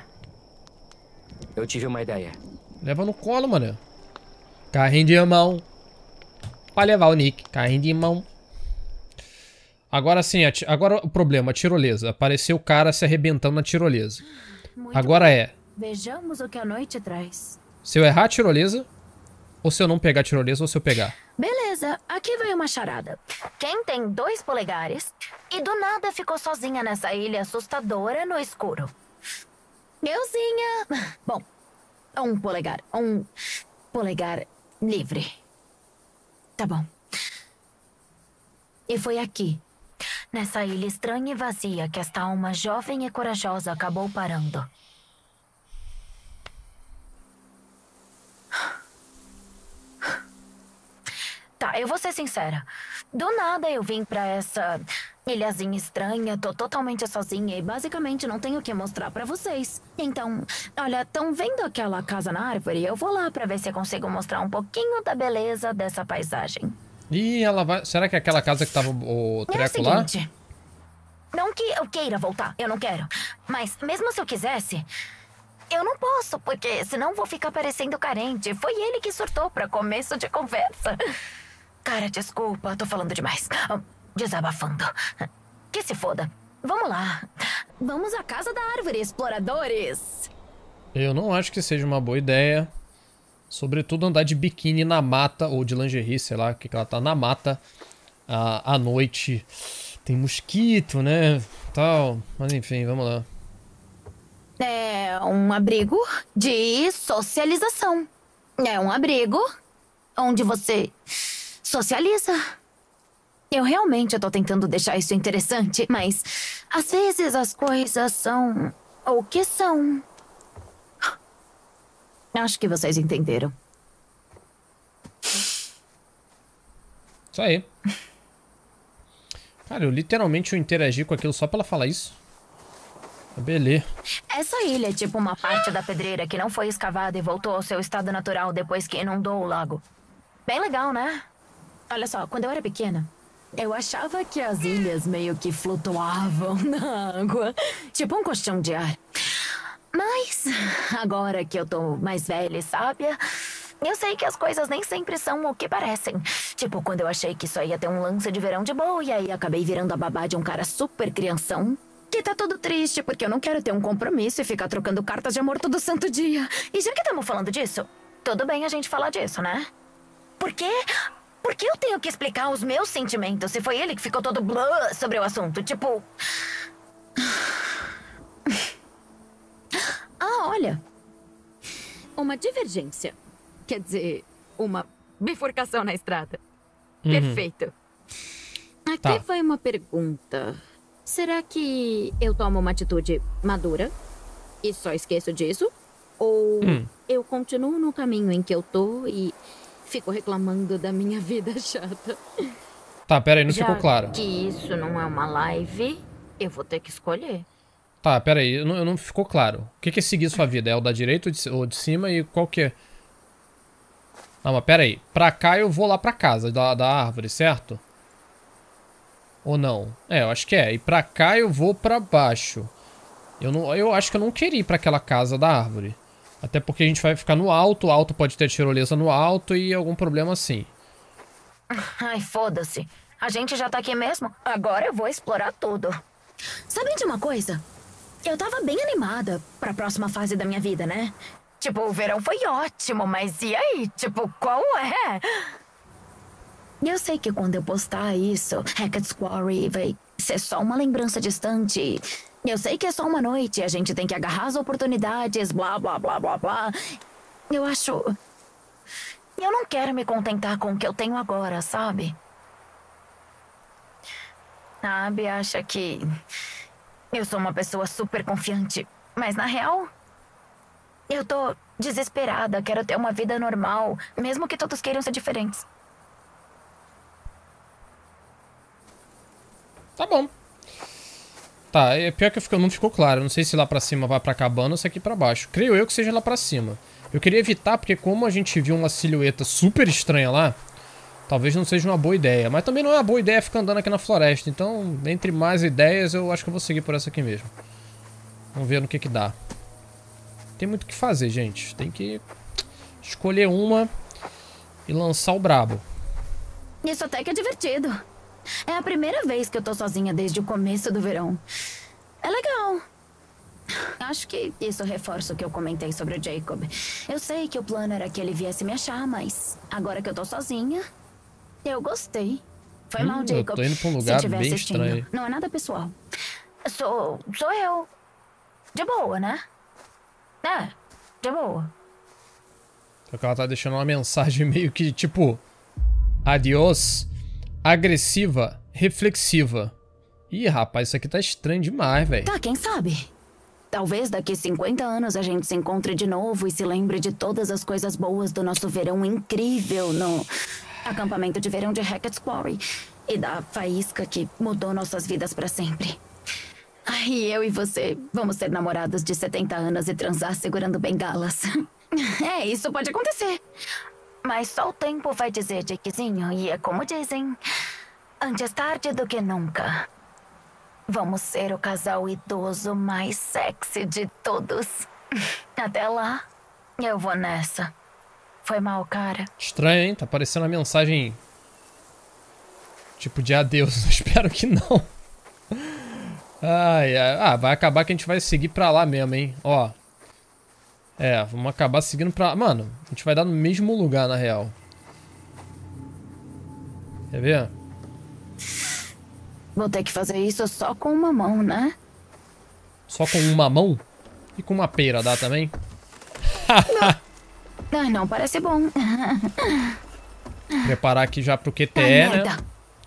Eu tive uma ideia. Leva no colo, mano. Carrinho de mão. Pra levar o Nick. Carrinho de mão. Agora sim, a ti- agora o problema, a tirolesa. Apareceu o cara se arrebentando na tirolesa. Muito Agora é, Vejamos o que a noite traz. se eu errar a tirolesa, ou se eu não pegar a tirolesa, ou se eu pegar. Beleza, aqui vai uma charada. Quem tem dois polegares e do nada ficou sozinha nessa ilha assustadora no escuro? Euzinha. Bom, um polegar. Um polegar livre. Tá bom. E foi aqui, nessa ilha estranha e vazia, que esta alma jovem e corajosa acabou parando. Tá, eu vou ser sincera. Do nada eu vim pra essa ilhazinha estranha, tô totalmente sozinha e basicamente não tenho o que mostrar pra vocês. Então, olha, tão vendo aquela casa na árvore? Eu vou lá pra ver se eu consigo mostrar um pouquinho da beleza dessa paisagem. Ih, ela vai... Será que é aquela casa que tava o É o treco lá? seguinte, não que eu queira voltar, eu não quero. Mas mesmo se eu quisesse, eu não posso, porque senão vou ficar parecendo carente. Foi ele que surtou pra começo de conversa. Cara, desculpa, tô falando demais. Ah, Desabafando. Que se foda. Vamos lá. Vamos à casa da árvore, exploradores. Eu não acho que seja uma boa ideia. Sobretudo andar de biquíni na mata, ou de lingerie, sei lá, que ela tá na mata à, à noite. Tem mosquito, né? Tal. Mas enfim, vamos lá. É um abrigo de socialização. É um abrigo onde você socializa. Eu realmente tô tentando deixar isso interessante, mas às vezes as coisas são o que são. Acho que vocês entenderam. Isso aí. Cara, eu literalmente eu interagi com aquilo só pra ela falar isso. Beleza. Essa ilha é tipo uma parte da pedreira que não foi escavada e voltou ao seu estado natural depois que inundou o lago. Bem legal, né? Olha só, quando eu era pequena, eu achava que as ilhas meio que flutuavam na água. Tipo um colchão de ar. Mas, agora que eu tô mais velha e sábia, eu sei que as coisas nem sempre são o que parecem. Tipo, quando eu achei que só ia ter um lance de verão de boa, e aí acabei virando a babá de um cara super crianção. Que tá todo triste, porque eu não quero ter um compromisso e ficar trocando cartas de amor todo santo dia. E já que estamos falando disso, tudo bem a gente falar disso, né? Porque Por que eu tenho que explicar os meus sentimentos se foi ele que ficou todo blá sobre o assunto? Tipo... Ah, olha. Uma divergência. Quer dizer, uma bifurcação na estrada. Uhum. Perfeito. Aqui Tá. vai uma pergunta. Será que eu tomo uma atitude madura e só esqueço disso? Ou Hum. eu continuo no caminho em que eu tô e fico reclamando da minha vida chata? Tá, pera aí, não Já ficou claro. que isso não é uma live, eu vou ter que escolher. Tá, pera aí, não, não ficou claro. O que que é seguir sua vida? É o da direita ou de, ou de cima e qual que é? Não, mas pera aí. Pra cá eu vou lá pra casa da, da árvore, certo? Ou não? É, eu acho que é. E pra cá eu vou pra baixo. Eu, não, eu acho que eu não queria ir pra aquela casa da árvore. Até porque a gente vai ficar no alto, o alto pode ter tirolesa no alto e algum problema assim. Ai, foda-se. A gente já tá aqui mesmo. Agora eu vou explorar tudo. Sabe de uma coisa? Eu tava bem animada pra próxima fase da minha vida, né? Tipo, o verão foi ótimo, mas e aí? Tipo, qual é? Eu sei que quando eu postar isso, Hackett's Quarry vai ser só uma lembrança distante. Eu sei que é só uma noite, a gente tem que agarrar as oportunidades, blá, blá, blá, blá, blá. Eu acho... Eu não quero me contentar com o que eu tenho agora, sabe? A Abby acha que eu sou uma pessoa super confiante, mas na real, eu tô desesperada, quero ter uma vida normal, mesmo que todos queiram ser diferentes. Tá bom. Tá, é pior que eu não ficou claro. Eu não sei se lá pra cima vai pra cabana ou se aqui pra baixo. Creio eu que seja lá pra cima. Eu queria evitar, porque como a gente viu uma silhueta super estranha lá, talvez não seja uma boa ideia. Mas também não é uma boa ideia ficar andando aqui na floresta. Então, entre mais ideias, eu acho que eu vou seguir por essa aqui mesmo. Vamos ver no que que dá. Tem muito o que fazer, gente. Tem que escolher uma e lançar o brabo. Isso até que é divertido. É a primeira vez que eu tô sozinha desde o começo do verão. É legal. Acho que isso reforça o que eu comentei sobre o Jacob. Eu sei que o plano era que ele viesse me achar, mas agora que eu tô sozinha, eu gostei. Foi Hum, mal, eu Jacob. tô indo pra um Se lugar estiver bem assistindo. estranho. Não é nada pessoal. Sou, sou eu. De boa, né? É, de boa. Só que ela tá deixando uma mensagem meio que tipo... Adiós. Agressiva. Reflexiva. Ih, rapaz, isso aqui tá estranho demais, velho. Tá, quem sabe? Talvez daqui cinquenta anos a gente se encontre de novo e se lembre de todas as coisas boas do nosso verão incrível no acampamento de verão de Hackett's Quarry e da faísca que mudou nossas vidas pra sempre. Ai, eu e você vamos ser namorados de setenta anos e transar segurando bengalas. É, isso pode acontecer. Mas só o tempo vai dizer, Jakezinho, e é como dizem, antes tarde do que nunca. Vamos ser o casal idoso mais sexy de todos. Até lá, eu vou nessa. Foi mal, cara. Estranho, hein? Tá parecendo uma mensagem... Tipo de adeus. Espero que não. Ai, ai. Ah, vai acabar que a gente vai seguir pra lá mesmo, hein? Ó. É, vamos acabar seguindo pra... Mano, a gente vai dar no mesmo lugar, na real. Quer ver? Vou ter que fazer isso só com uma mão, né? Só com uma mão? E com uma pera dá também? Ai, não, parece bom. Preparar aqui já pro Q T E, Ai, né? merda.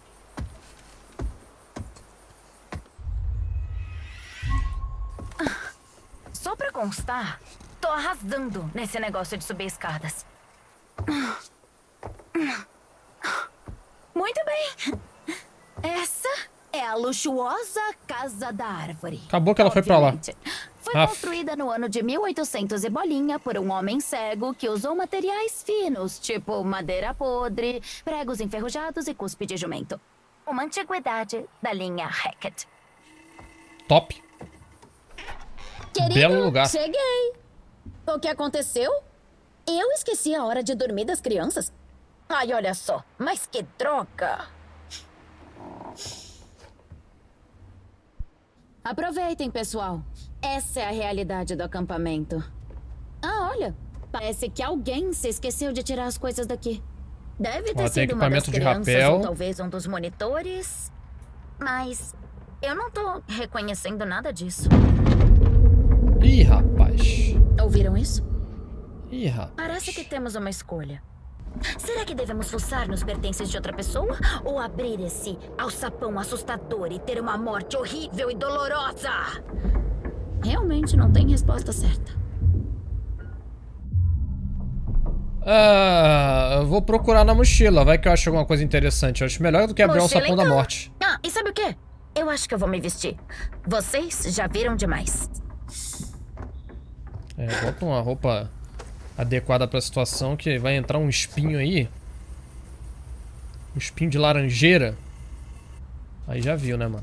Só pra constar, tô arrasando nesse negócio de subir escadas. Muito bem. Essa é a luxuosa Casa da Árvore. Acabou que ela foi pra lá. Obviamente. Foi Aff. construída no ano de mil e oitocentos e bolinha por um homem cego que usou materiais finos, tipo madeira podre, pregos enferrujados e cuspe de jumento. Uma antiguidade da linha Hackett. Top. Querido, Belo lugar. cheguei. O que aconteceu? Eu esqueci a hora de dormir das crianças. Ai, olha só, mas que droga. Aproveitem, pessoal. Essa é a realidade do acampamento. Ah, olha. Parece que alguém se esqueceu de tirar as coisas daqui. Deve ter Ó, tem sido uma das equipamento de crianças rapel. ou talvez um dos monitores. Mas eu não tô reconhecendo nada disso. Ih, rapaz. Ouviram isso? Ih, rapaz. Parece que temos uma escolha. Será que devemos fuçar nos pertences de outra pessoa? Ou abrir esse alçapão assustador e ter uma morte horrível e dolorosa? Realmente não tem resposta certa. Ah, eu vou procurar na mochila. Vai que eu acho alguma coisa interessante. Eu acho melhor do que abrir o Mochila, alçapão da então. morte. Ah, e sabe o quê? Eu acho que eu vou me vestir. Vocês já viram demais. É, bota uma roupa adequada pra situação, que vai entrar um espinho aí. Um espinho de laranjeira. Aí já viu, né, mano?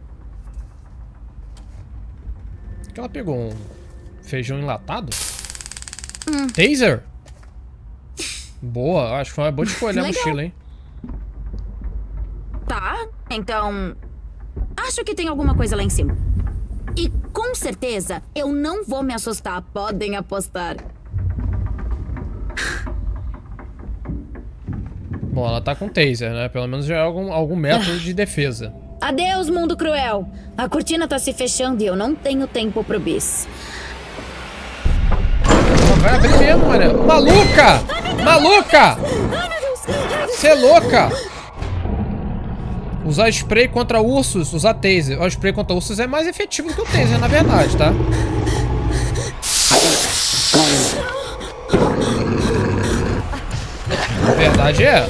O que ela pegou? Um feijão enlatado? Hum. Taser? Boa, acho que foi uma boa escolha a Legal. mochila, hein? Tá, então... Acho que tem alguma coisa lá em cima. E com certeza eu não vou me assustar, podem apostar. Bom, ela tá com taser, né? Pelo menos já é algum, algum método de defesa. Adeus, mundo cruel. A cortina tá se fechando e eu não tenho tempo pro bis. Vai abrir mesmo, mano. Maluca! Maluca! Você é louca! Usar spray contra ursos, usar taser. O spray contra ursos é mais efetivo do que o taser, na verdade, tá? A verdade é.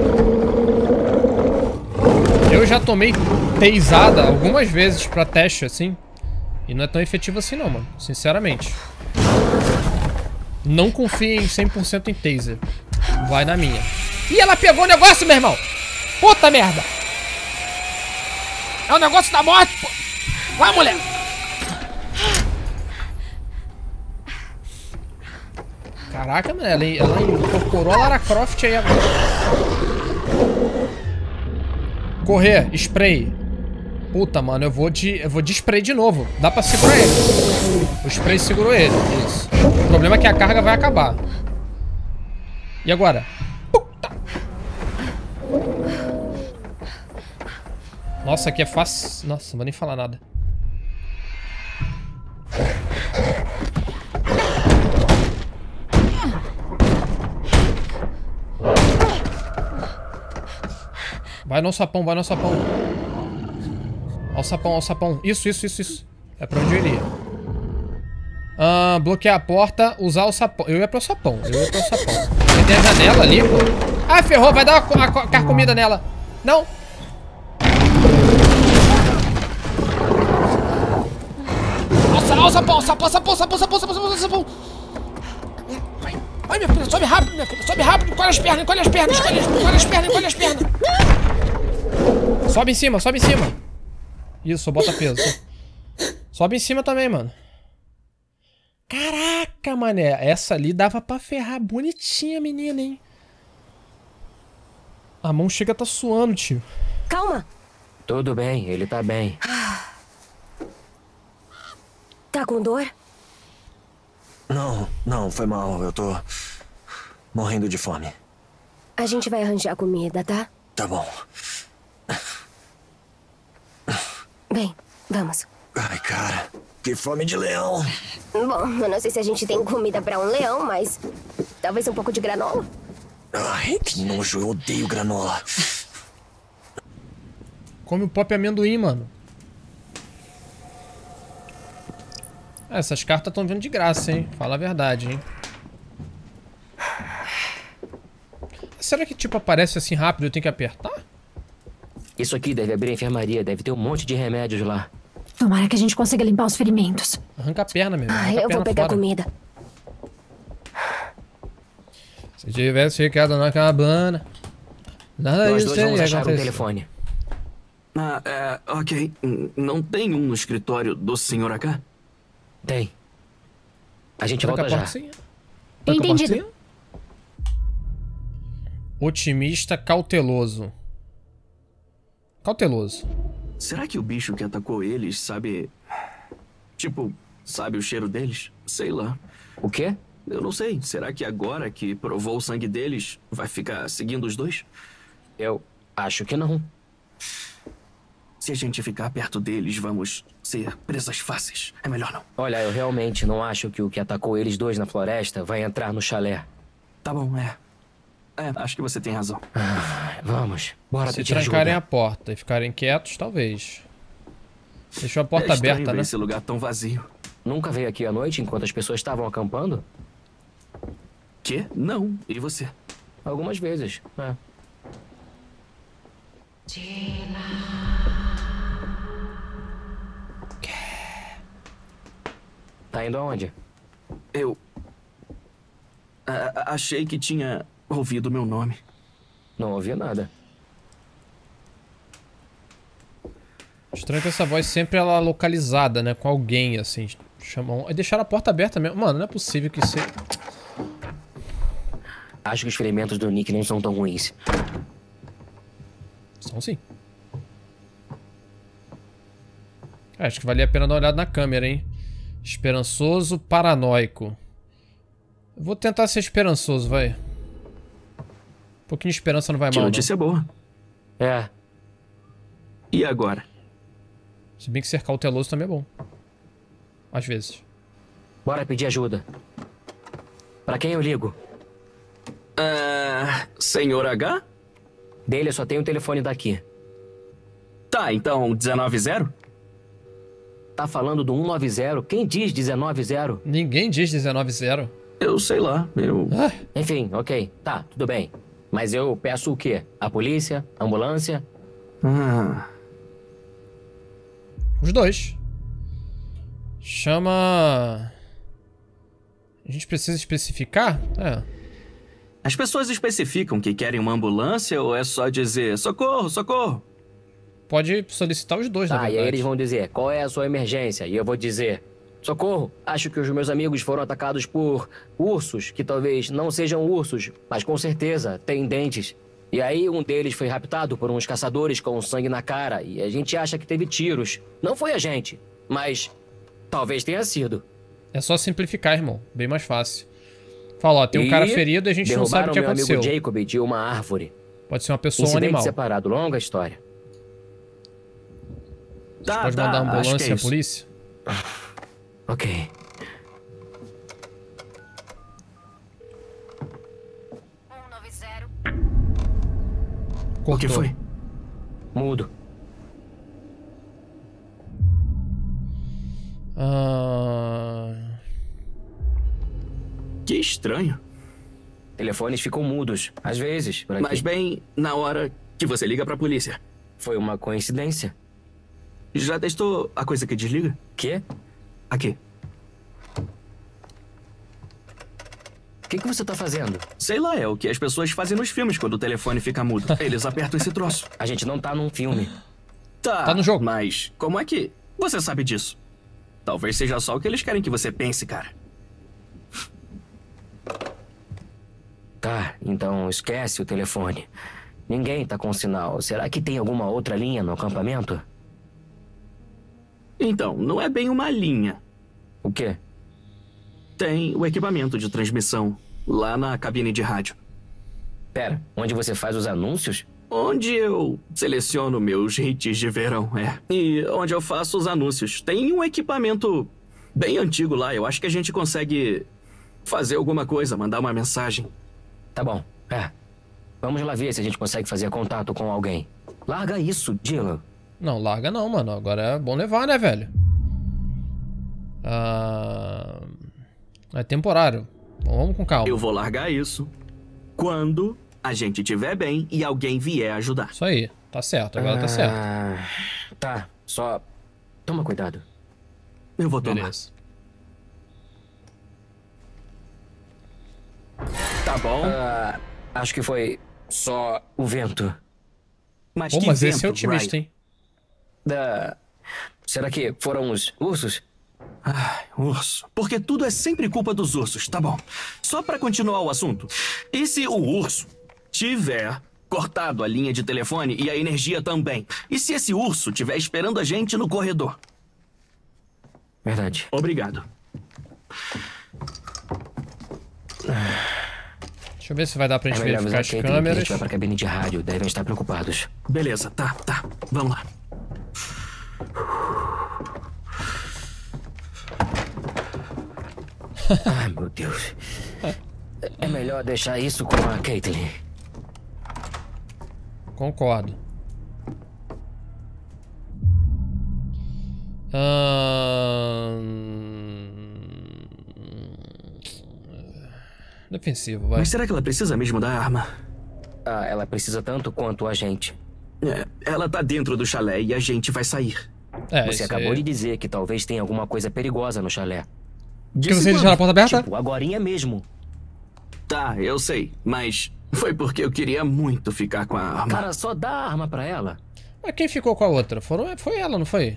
Eu já tomei tasada algumas vezes pra teste, assim. E não é tão efetivo assim não, mano. Sinceramente. Não confie em cem por cento em taser. Vai na minha. Ih, ela pegou o negócio, meu irmão! Puta merda! É o negócio da morte, pô! Vai, mulher! Caraca, mano, ela, ela incorporou a Lara Croft aí agora. Correr, spray. Puta, mano, eu vou de, eu vou de spray de novo. Dá pra segurar ele. O spray segurou ele, isso. O problema é que a carga vai acabar. E agora? Puta. Nossa, aqui é fácil. Nossa, não vou nem falar nada. Vai no sapão, vai no sapão. Ó o sapão, ó o sapão. Isso, isso, isso, isso. É pra onde eu iria. Ah, bloquear a porta, usar o sapão. Eu ia pro sapão, eu ia pro sapão. Tem a janela ali, pô. Ah, ferrou, vai dar a, a, a carcomida nela. Não. Nossa, ó o sapão, sapão, sapão, sapão, sapão, sapão, sapão, sapão. Vai, vai, minha filha, sobe rápido, minha filha. Sobe rápido, encolhe as pernas, encolhe as pernas, encolhe as, encolhe as pernas, encolhe as pernas. Sobe em cima, sobe em cima. Isso, bota peso. Sobe em cima também, mano. Caraca, mané. Essa ali dava pra ferrar bonitinha, menina, hein? A mão chega a tá suando, tio. Calma. Tudo bem, ele tá bem. Tá com dor? Não, não, foi mal. Eu tô morrendo de fome. A gente vai arranjar comida, tá? Tá bom. Bem, vamos. Ai, cara, que fome de leão. Bom, eu não sei se a gente tem comida pra um leão, mas talvez um pouco de granola. Ai, que nojo, eu odeio granola. Come o pop amendoim, mano. Ah, essas cartas estão vindo de graça, hein? Fala a verdade, hein? Será que, tipo, aparece assim rápido e eu tenho que apertar? Isso aqui deve abrir a enfermaria, deve ter um monte de remédios lá. Tomara que a gente consiga limpar os ferimentos. Arranca a perna, meu. Ah, Arranca a eu perna vou pegar fora. comida. Se tivesse ficado na cabana... Nada Nós disso dois vamos teria achar um acontecido. telefone. Ah, é, ok. N- Não tem um no escritório do senhor H? Tem. A gente Tranca volta a já. portinha. Tranca a Entendido. portinha. Otimista cauteloso. Cauteloso. Será que o bicho que atacou eles sabe... Tipo, sabe o cheiro deles? Sei lá. O quê? Eu não sei. Será que agora que provou o sangue deles, vai ficar seguindo os dois? Eu acho que não. Se a gente ficar perto deles, vamos ser presas fáceis. É melhor não. Olha, eu realmente não acho que o que atacou eles dois na floresta vai entrar no chalé. Tá bom, é. É, acho que você tem razão. Ah, vamos. Bora Se pedir trancarem ajuda. a porta e ficarem quietos, talvez. Deixou a porta é estranho aberta, ver né? esse lugar tão vazio. Nunca veio aqui à noite enquanto as pessoas estavam acampando? Quê? Não. E você? Algumas vezes, é. Tá indo aonde? Eu... a- achei que tinha ouvido meu nome. Não ouvi nada. Estranho que essa voz sempre ela é localizada, né? Com alguém, assim. Chamam... E deixaram a porta aberta mesmo. Mano, não é possível que isso... Acho que os ferimentos do Nick não são tão ruins. São sim. É, acho que valia a pena dar uma olhada na câmera, hein? Esperançoso, paranoico. Eu vou tentar ser esperançoso, vai. Um pouquinho de esperança não vai Que mal, notícia não. boa. É. E agora? Se bem que ser cauteloso também é bom. Às vezes. Bora pedir ajuda. Pra quem eu ligo? Ah, senhor H? Dele eu só tenho o telefone daqui. Tá, então dezenove zero? Tá falando do um nove zero? Quem diz dezenove zero? Ninguém diz dezenove zero. Eu sei lá, eu... Ah, Enfim, ok. Tá, tudo bem. Mas eu peço o quê? A polícia? A ambulância? Ah, os dois. Chama... A gente precisa especificar? É. as pessoas especificam que querem uma ambulância ou é só dizer socorro, socorro? Pode solicitar os dois, na Tá, e verdade. aí eles vão dizer, qual é a sua emergência? E eu vou dizer, socorro, acho que os meus amigos foram atacados por ursos, que talvez não sejam ursos, mas com certeza têm dentes. E aí um deles foi raptado por uns caçadores com sangue na cara, e a gente acha que teve tiros. Não foi a gente, mas talvez tenha sido. É só simplificar, irmão. Bem mais fácil. Fala, ó, tem um cara ferido e a gente não sabe o que derrubaram aconteceu. meu amigo Jacob de uma árvore. Pode ser uma pessoa ou um Incidente animal. separado, longa história. Você pode mandar a ambulância e a polícia? Ok. um nove zero. O que foi? Mudo. Ah... Que estranho. Telefones ficam mudos, às vezes, por aqui. Mas bem na hora que você liga pra polícia. Foi uma coincidência. Já testou a coisa que desliga? Quê? Aqui. O que, que você tá fazendo? Sei lá, é o que as pessoas fazem nos filmes quando o telefone fica mudo. Eles apertam esse troço. A gente não tá num filme. Tá, Tá no jogo. Mas como é que você sabe disso? Talvez seja só o que eles querem que você pense, cara. Tá, então esquece o telefone. Ninguém tá com sinal. Será que tem alguma outra linha no acampamento? Então, não é bem uma linha. O quê? Tem o equipamento de transmissão lá na cabine de rádio. Pera, onde você faz os anúncios? Onde eu seleciono meus hits de verão, é. E onde eu faço os anúncios. Tem um equipamento bem antigo lá. Eu acho que a gente consegue fazer alguma coisa, mandar uma mensagem. Tá bom, é. Vamos lá ver se a gente consegue fazer contato com alguém. Larga isso, Dylan. Não, larga não, mano. Agora é bom levar, né, velho? Ah... É temporário. Bom, vamos com calma. Eu vou largar isso quando a gente estiver bem e alguém vier ajudar. Isso aí. Tá certo, agora tá certo. Ah, tá, só toma cuidado. Eu vou tomar. Beleza. Tá bom. Ah, acho que foi só o vento. Mas Pô, que mas vento, esse é otimista, Ryan? hein? Da... Será que foram os ursos? Ai, urso. Porque tudo é sempre culpa dos ursos, tá bom. Só pra continuar o assunto. E se o urso tiver cortado a linha de telefone e a energia também? E se esse urso tiver esperando a gente no corredor? Verdade. Obrigado. eu ver se vai dar pra gente É melhor verificar as avisar Caitlyn que a câmeras. gente vai pra cabine de rádio, devem estar preocupados. Beleza, tá, tá. Vamos lá. Ai, meu Deus. É melhor deixar isso com a Caitlyn. Concordo. Ahn... Defensivo, vai. Mas será que ela precisa mesmo da arma? Ah, ela precisa tanto quanto a gente. É, ela tá dentro do chalé e a gente vai sair. É, Você isso acabou aí. de dizer que talvez tenha alguma coisa perigosa no chalé. Que você deixaram a porta aberta? Tipo, agorinha mesmo. Tá, eu sei, mas foi porque eu queria muito ficar com a arma. Cara, só dá a arma pra ela. Mas quem ficou com a outra? Foram, foi ela, não foi?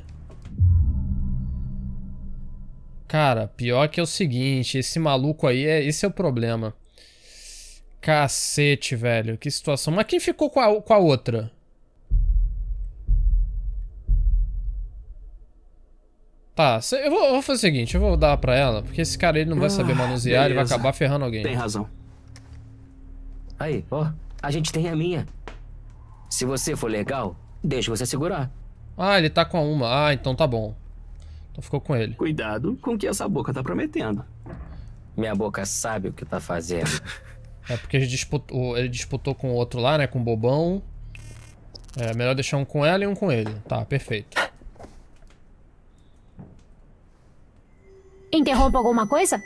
Cara, pior que é o seguinte, esse maluco aí, é, esse é o problema. Cacete, velho, que situação. Mas quem ficou com a, com a outra? Tá, cê, eu, vou, eu vou fazer o seguinte, eu vou dar pra ela, porque esse cara ele não vai saber manusear, beleza. ele vai acabar ferrando alguém. Tem razão. Aí, ó, a gente tem a minha. Se você for legal, deixa você segurar. Ah, ele tá com a uma. Ah, então tá bom. Então ficou com ele. Cuidado com o que essa boca tá prometendo. Minha boca sabe o que tá fazendo. É porque ele disputou, ele disputou com o outro lá, né, com o bobão. É melhor deixar um com ela e um com ele. Tá, perfeito. Interrompa alguma coisa?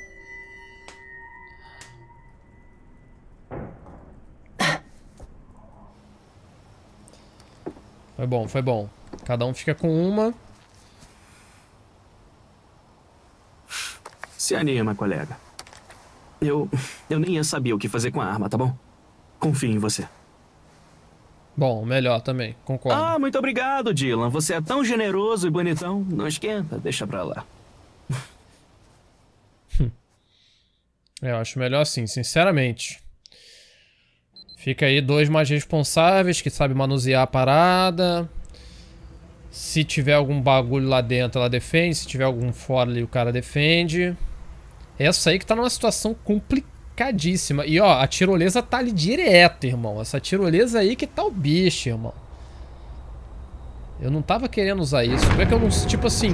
Foi bom, foi bom. Cada um fica com uma. Se anima, colega. Eu... eu nem ia saber o que fazer com a arma, tá bom? Confio em você. Bom, melhor também, concordo. Ah, muito obrigado, Dylan. Você é tão generoso e bonitão. Não esquenta, deixa pra lá. Eu acho melhor assim, sinceramente. Fica aí dois mais responsáveis, que sabem manusear a parada. Se tiver algum bagulho lá dentro, ela defende. Se tiver algum fora ali, o cara defende. Essa aí que tá numa situação complicadíssima. E ó, a tirolesa tá ali direto, irmão. Essa tirolesa aí que tá o bicho, irmão. Eu não tava querendo usar isso. Como é que eu não... Tipo assim...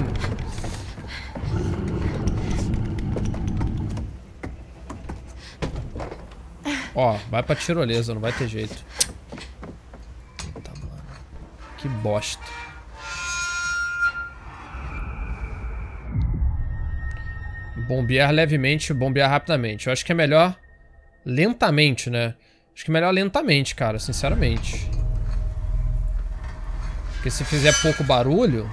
Ó, vai pra tirolesa, não vai ter jeito. Puta, mano. Que bosta. Bombear levemente, bombear rapidamente. Eu acho que é melhor lentamente, né? Acho que é melhor lentamente, cara, sinceramente. Porque se fizer pouco barulho,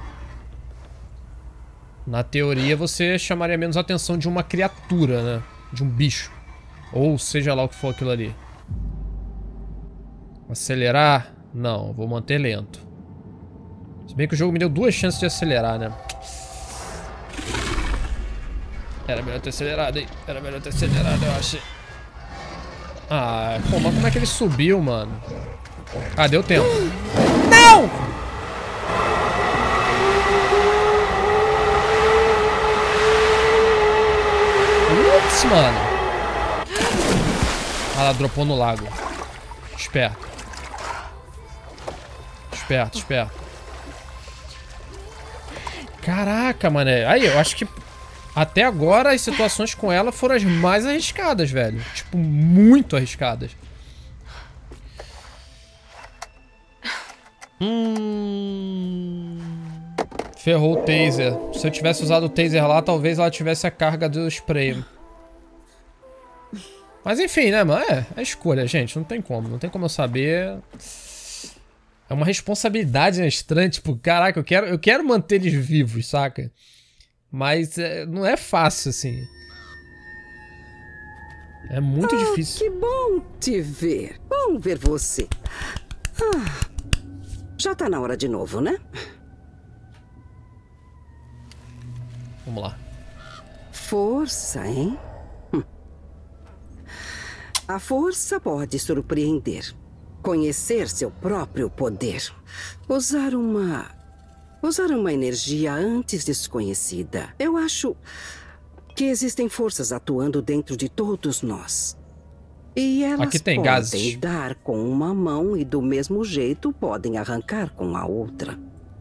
na teoria você chamaria menos a atenção de uma criatura, né? De um bicho. Ou seja lá o que for aquilo ali. Acelerar? Não, vou manter lento. Se bem que o jogo me deu duas chances de acelerar, né? Era melhor ter acelerado, hein? Era melhor ter acelerado, eu acho. Ah, pô, mas como é que ele subiu, mano? Ah, deu tempo. Não! Ups, mano. Ah, ela dropou no lago. Esperto. Esperto, esperto. Caraca, mané. Aí, eu acho que até agora as situações com ela foram as mais arriscadas, velho. Tipo, muito arriscadas. Hum... Ferrou o taser. Se eu tivesse usado o taser lá, talvez ela tivesse a carga do spray. Mas enfim, né, mano? É, é escolha, gente. Não tem como. Não tem como eu saber. É uma responsabilidade, né, estranha. Tipo, caraca, eu quero, eu quero manter eles vivos, saca? Mas é, não é fácil, assim. É muito ah, difícil. Que bom te ver. Bom ver você. Ah, já tá na hora de novo, né? Vamos lá. Força, hein? Hum. A força pode surpreender. Conhecer seu próprio poder. Usar uma... Usar uma energia antes desconhecida. Eu acho que existem forças atuando dentro de todos nós. E elas Aqui tem podem gases. dar com uma mão e do mesmo jeito podem arrancar com a outra.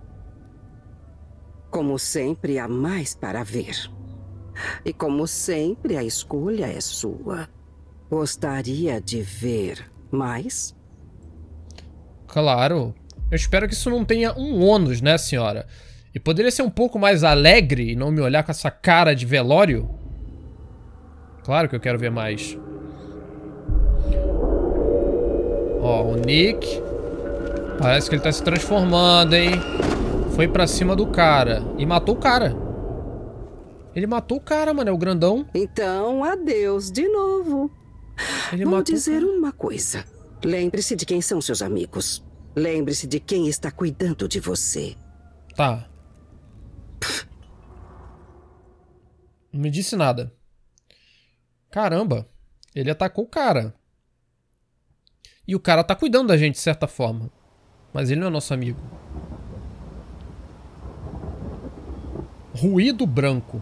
Como sempre, há mais para ver. E como sempre, a escolha é sua. Gostaria de ver mais? Claro. Eu espero que isso não tenha um ônus, né, senhora? E poderia ser um pouco mais alegre e não me olhar com essa cara de velório? Claro que eu quero ver mais. Ó, o Nick. Parece que ele tá se transformando, hein? Foi pra cima do cara. E matou o cara. Ele matou o cara, mano. É o grandão. Então, adeus de novo. Ele Vou matou dizer uma coisa. Lembre-se de quem são seus amigos. Lembre-se de quem está cuidando de você. Tá. Não me disse nada. Caramba. Ele atacou o cara. E o cara tá cuidando da gente de certa forma. Mas ele não é nosso amigo. Ruído branco.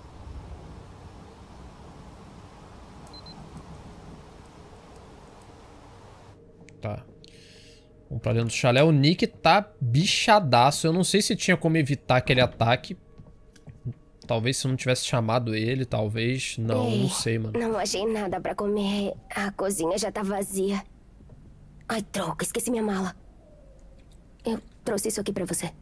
Tá. Vamos pra dentro do chalé. O Nick tá bichadaço. Eu não sei se tinha como evitar aquele ataque. Talvez se eu não tivesse chamado ele, talvez. Não, Ei, não sei, mano. Não achei nada pra comer. A cozinha já tá vazia. Ai, troca, esqueci minha mala. Eu trouxe isso aqui pra você.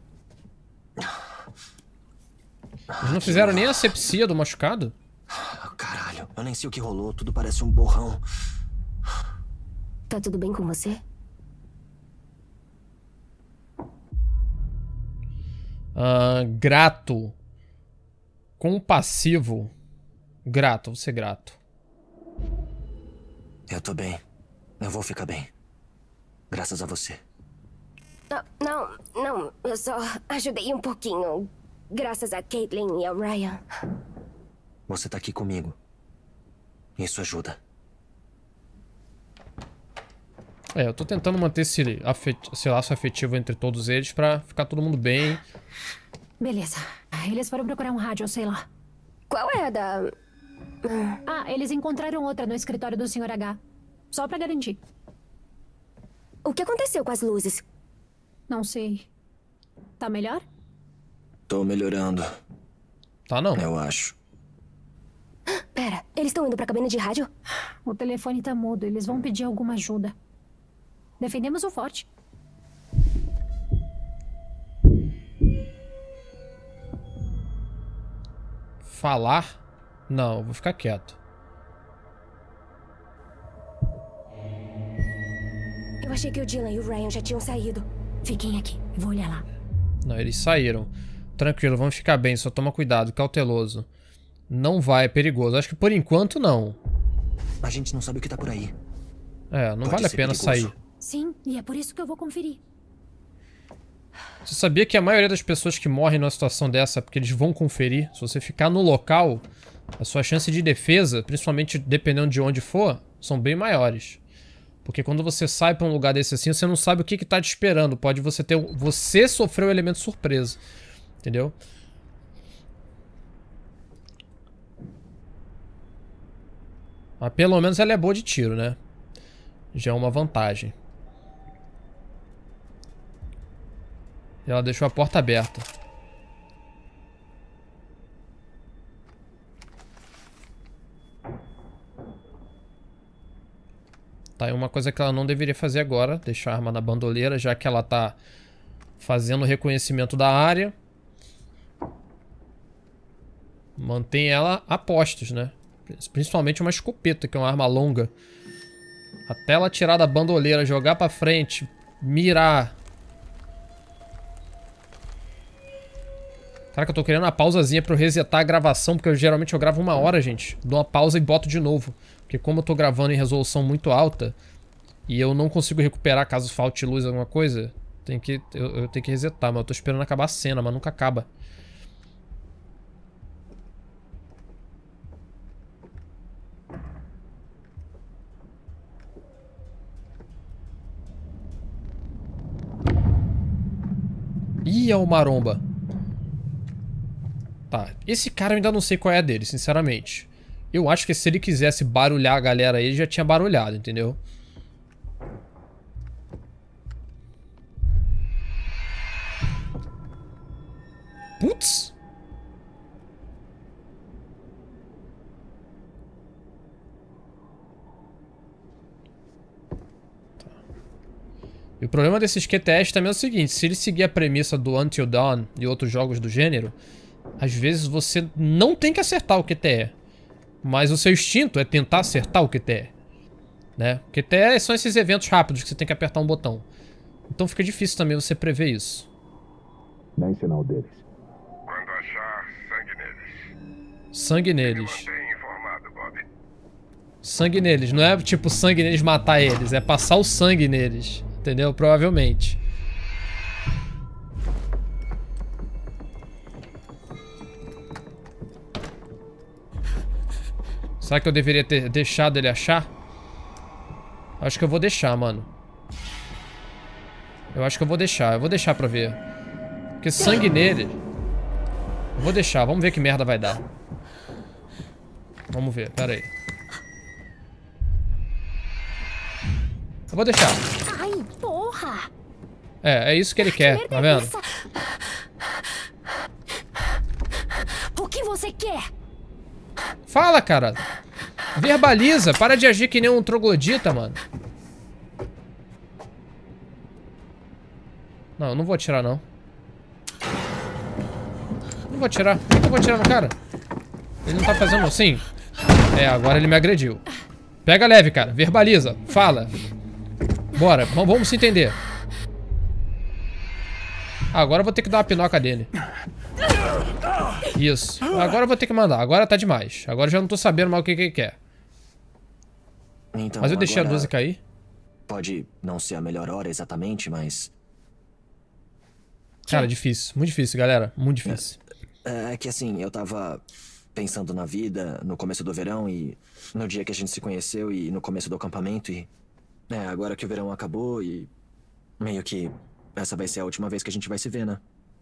Eles não fizeram nem a asepsia do machucado? Caralho, eu nem sei o que rolou. Tudo parece um borrão. Tá tudo bem com você? Ah, grato. Compassivo. Grato, vou ser grato. Eu tô bem. Eu vou ficar bem. Graças a você. Ah, não, não. Eu só ajudei um pouquinho. Graças a Caitlin e ao Ryan. Você tá aqui comigo. Isso ajuda. É, eu tô tentando manter esse, afet... esse laço afetivo entre todos eles pra ficar todo mundo bem. Beleza. Eles foram procurar um rádio, sei lá. Qual é a da... Ah, eles encontraram outra no escritório do senhor H. Só pra garantir. O que aconteceu com as luzes? Não sei. Tá melhor? Tô melhorando. Tá não. Eu acho. Pera, eles estão indo pra cabine de rádio? O telefone tá mudo. Eles vão pedir alguma ajuda. Defendemos o forte. Falar? Não, eu vou ficar quieto. Eu achei que o Dylan e o Ryan já tinham saído. Fiquem aqui. Eu vou olhar lá. Não, eles saíram. Tranquilo, vamos ficar bem. Só toma cuidado, cauteloso. Não vai, é perigoso. Acho que por enquanto não. A gente não sabe o que tá por aí. É, não Pode vale a ser pena perigoso. sair. Sim, e é por isso que eu vou conferir. Você sabia que a maioria das pessoas que morrem numa situação dessa é porque eles vão conferir? Se você ficar no local, a sua chance de defesa, principalmente dependendo de onde for, são bem maiores. Porque quando você sai pra um lugar desse assim, você não sabe o que que tá te esperando. Pode você ter... Você sofreu o elemento surpresa. Entendeu? Mas pelo menos ela é boa de tiro, né? Já é uma vantagem. E ela deixou a porta aberta. Tá, e uma coisa que ela não deveria fazer agora, deixar a arma na bandoleira, já que ela tá fazendo o reconhecimento da área. Mantém ela a postos, né? Principalmente uma escopeta, que é uma arma longa. Até ela tirar da bandoleira, jogar pra frente, mirar. Caraca, eu tô querendo uma pausazinha pra eu resetar a gravação, porque eu geralmente eu gravo uma hora, gente. Dou uma pausa e boto de novo. Porque como eu tô gravando em resolução muito alta, e eu não consigo recuperar caso falte luz alguma coisa, tem que, eu, eu tenho que resetar. Mas eu tô esperando acabar a cena, mas nunca acaba. Ih, é o maromba. Tá, esse cara eu ainda não sei qual é a dele, sinceramente. Eu acho que se ele quisesse barulhar a galera aí, ele já tinha barulhado, entendeu? Putz! E o problema desses Q T Es também é o seguinte, se ele seguir a premissa do Until Dawn e outros jogos do gênero, às vezes você não tem que acertar o Q T E, mas o seu instinto é tentar acertar o Q T E, né? O Q T E são esses eventos rápidos que você tem que apertar um botão. Então fica difícil também você prever isso. Dá em sinal deles. Quando achar, sangue neles. Sangue neles. Mantenha informado, Bob. Sangue neles, não é tipo sangue neles matar eles, é passar o sangue neles. Entendeu? Provavelmente. Será que eu deveria ter deixado ele achar? Acho que eu vou deixar, mano. Eu acho que eu vou deixar. Eu vou deixar pra ver. Porque sangue nele... Eu vou deixar. Vamos ver que merda vai dar. Vamos ver. Pera aí. Eu vou deixar. Ai, porra! É, é isso que ele quer, tá vendo? O que você quer? Fala, cara. Verbaliza. Para de agir que nem um troglodita, mano. Não, eu não vou atirar, não. Não vou atirar. Por que eu vou atirar no cara? Ele não tá fazendo assim? É, agora ele me agrediu. Pega leve, cara. Verbaliza. Fala. Bora, vamos se entender. Agora eu vou ter que dar uma pinoca dele. Isso. Agora eu vou ter que mandar. Agora tá demais. Agora eu já não tô sabendo mais o que, que ele quer. Então, mas eu deixei a doze cair. Pode não ser a melhor hora exatamente, mas... Cara, difícil. Muito difícil, galera. Muito difícil. É, é que assim, eu tava pensando na vida no começo do verão e no dia que a gente se conheceu e no começo do acampamento e... É, agora que o verão acabou e... Meio que essa vai ser a última vez que a gente vai se ver, né?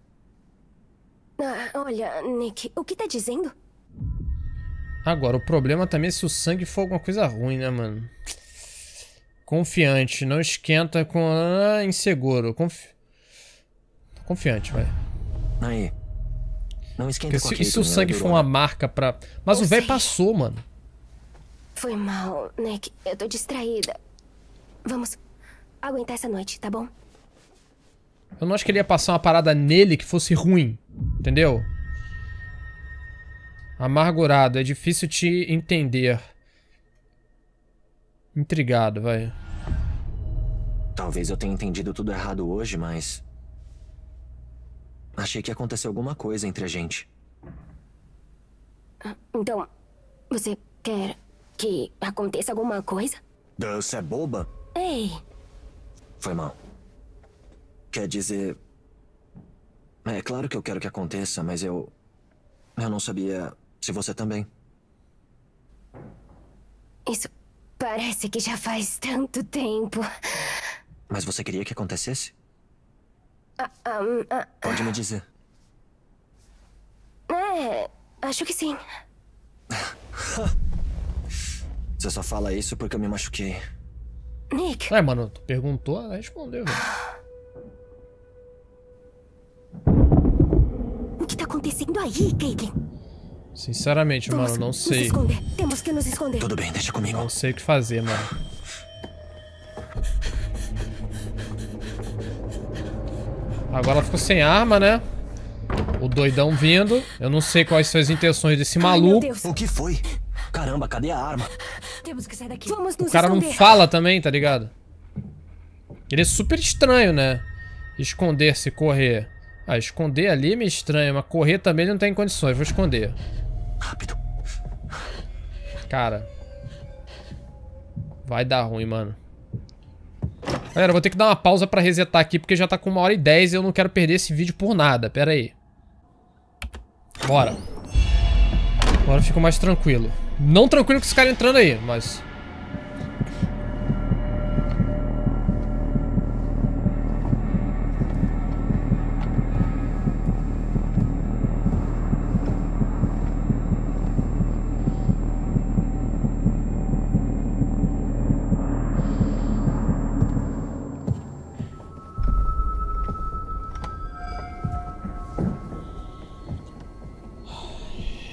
Ah, olha, Nick, o que tá dizendo? Agora, o problema também é se o sangue for alguma coisa ruim, né, mano? Confiante, não esquenta com... Ah, inseguro. Confi... Confiante, vai. Aí. Não esquenta Porque com se, e se o sangue for uma marca pra... Mas eu o velho passou, mano. Foi mal, Nick. Eu tô distraída. Vamos aguentar essa noite, tá bom? Eu não acho que ele ia passar uma parada nele que fosse ruim. Entendeu? Amargurado. É difícil te entender. Intrigado, vai. Talvez eu tenha entendido tudo errado hoje, mas... Achei que aconteceu alguma coisa entre a gente. Então, você quer que aconteça alguma coisa? Você é boba? Ei. Foi mal. Quer dizer... É claro que eu quero que aconteça, mas eu... Eu não sabia se você também. Isso parece que já faz tanto tempo. Mas você queria que acontecesse? Ah, um, ah, Pode me dizer. É, acho que sim. Você só fala isso porque eu me machuquei. Nick. É, mano, tu perguntou, ela respondeu, velho. O que tá acontecendo aí, Caitlin? Sinceramente, Vamos mano, não nos sei. esconder. Temos que nos esconder. Tudo bem, deixa comigo. Não sei o que fazer, mano. Agora ela ficou sem arma, né? O doidão vindo. Eu não sei quais são as intenções desse maluco. O que foi? Caramba, cadê a arma? Temos que sair daqui. Vamos nos O cara não esconder. fala também, tá ligado? Ele é super estranho, né? Esconder-se, correr. Ah, esconder ali é meio estranho, mas correr também ele não tem condições. Vou esconder. Rápido. Cara. Vai dar ruim, mano. Galera, eu vou ter que dar uma pausa pra resetar aqui, porque já tá com uma hora e dez e eu não quero perder esse vídeo por nada. Pera aí. Bora. Agora eu fico mais tranquilo. Não tranquilo com esse cara entrando aí, mas...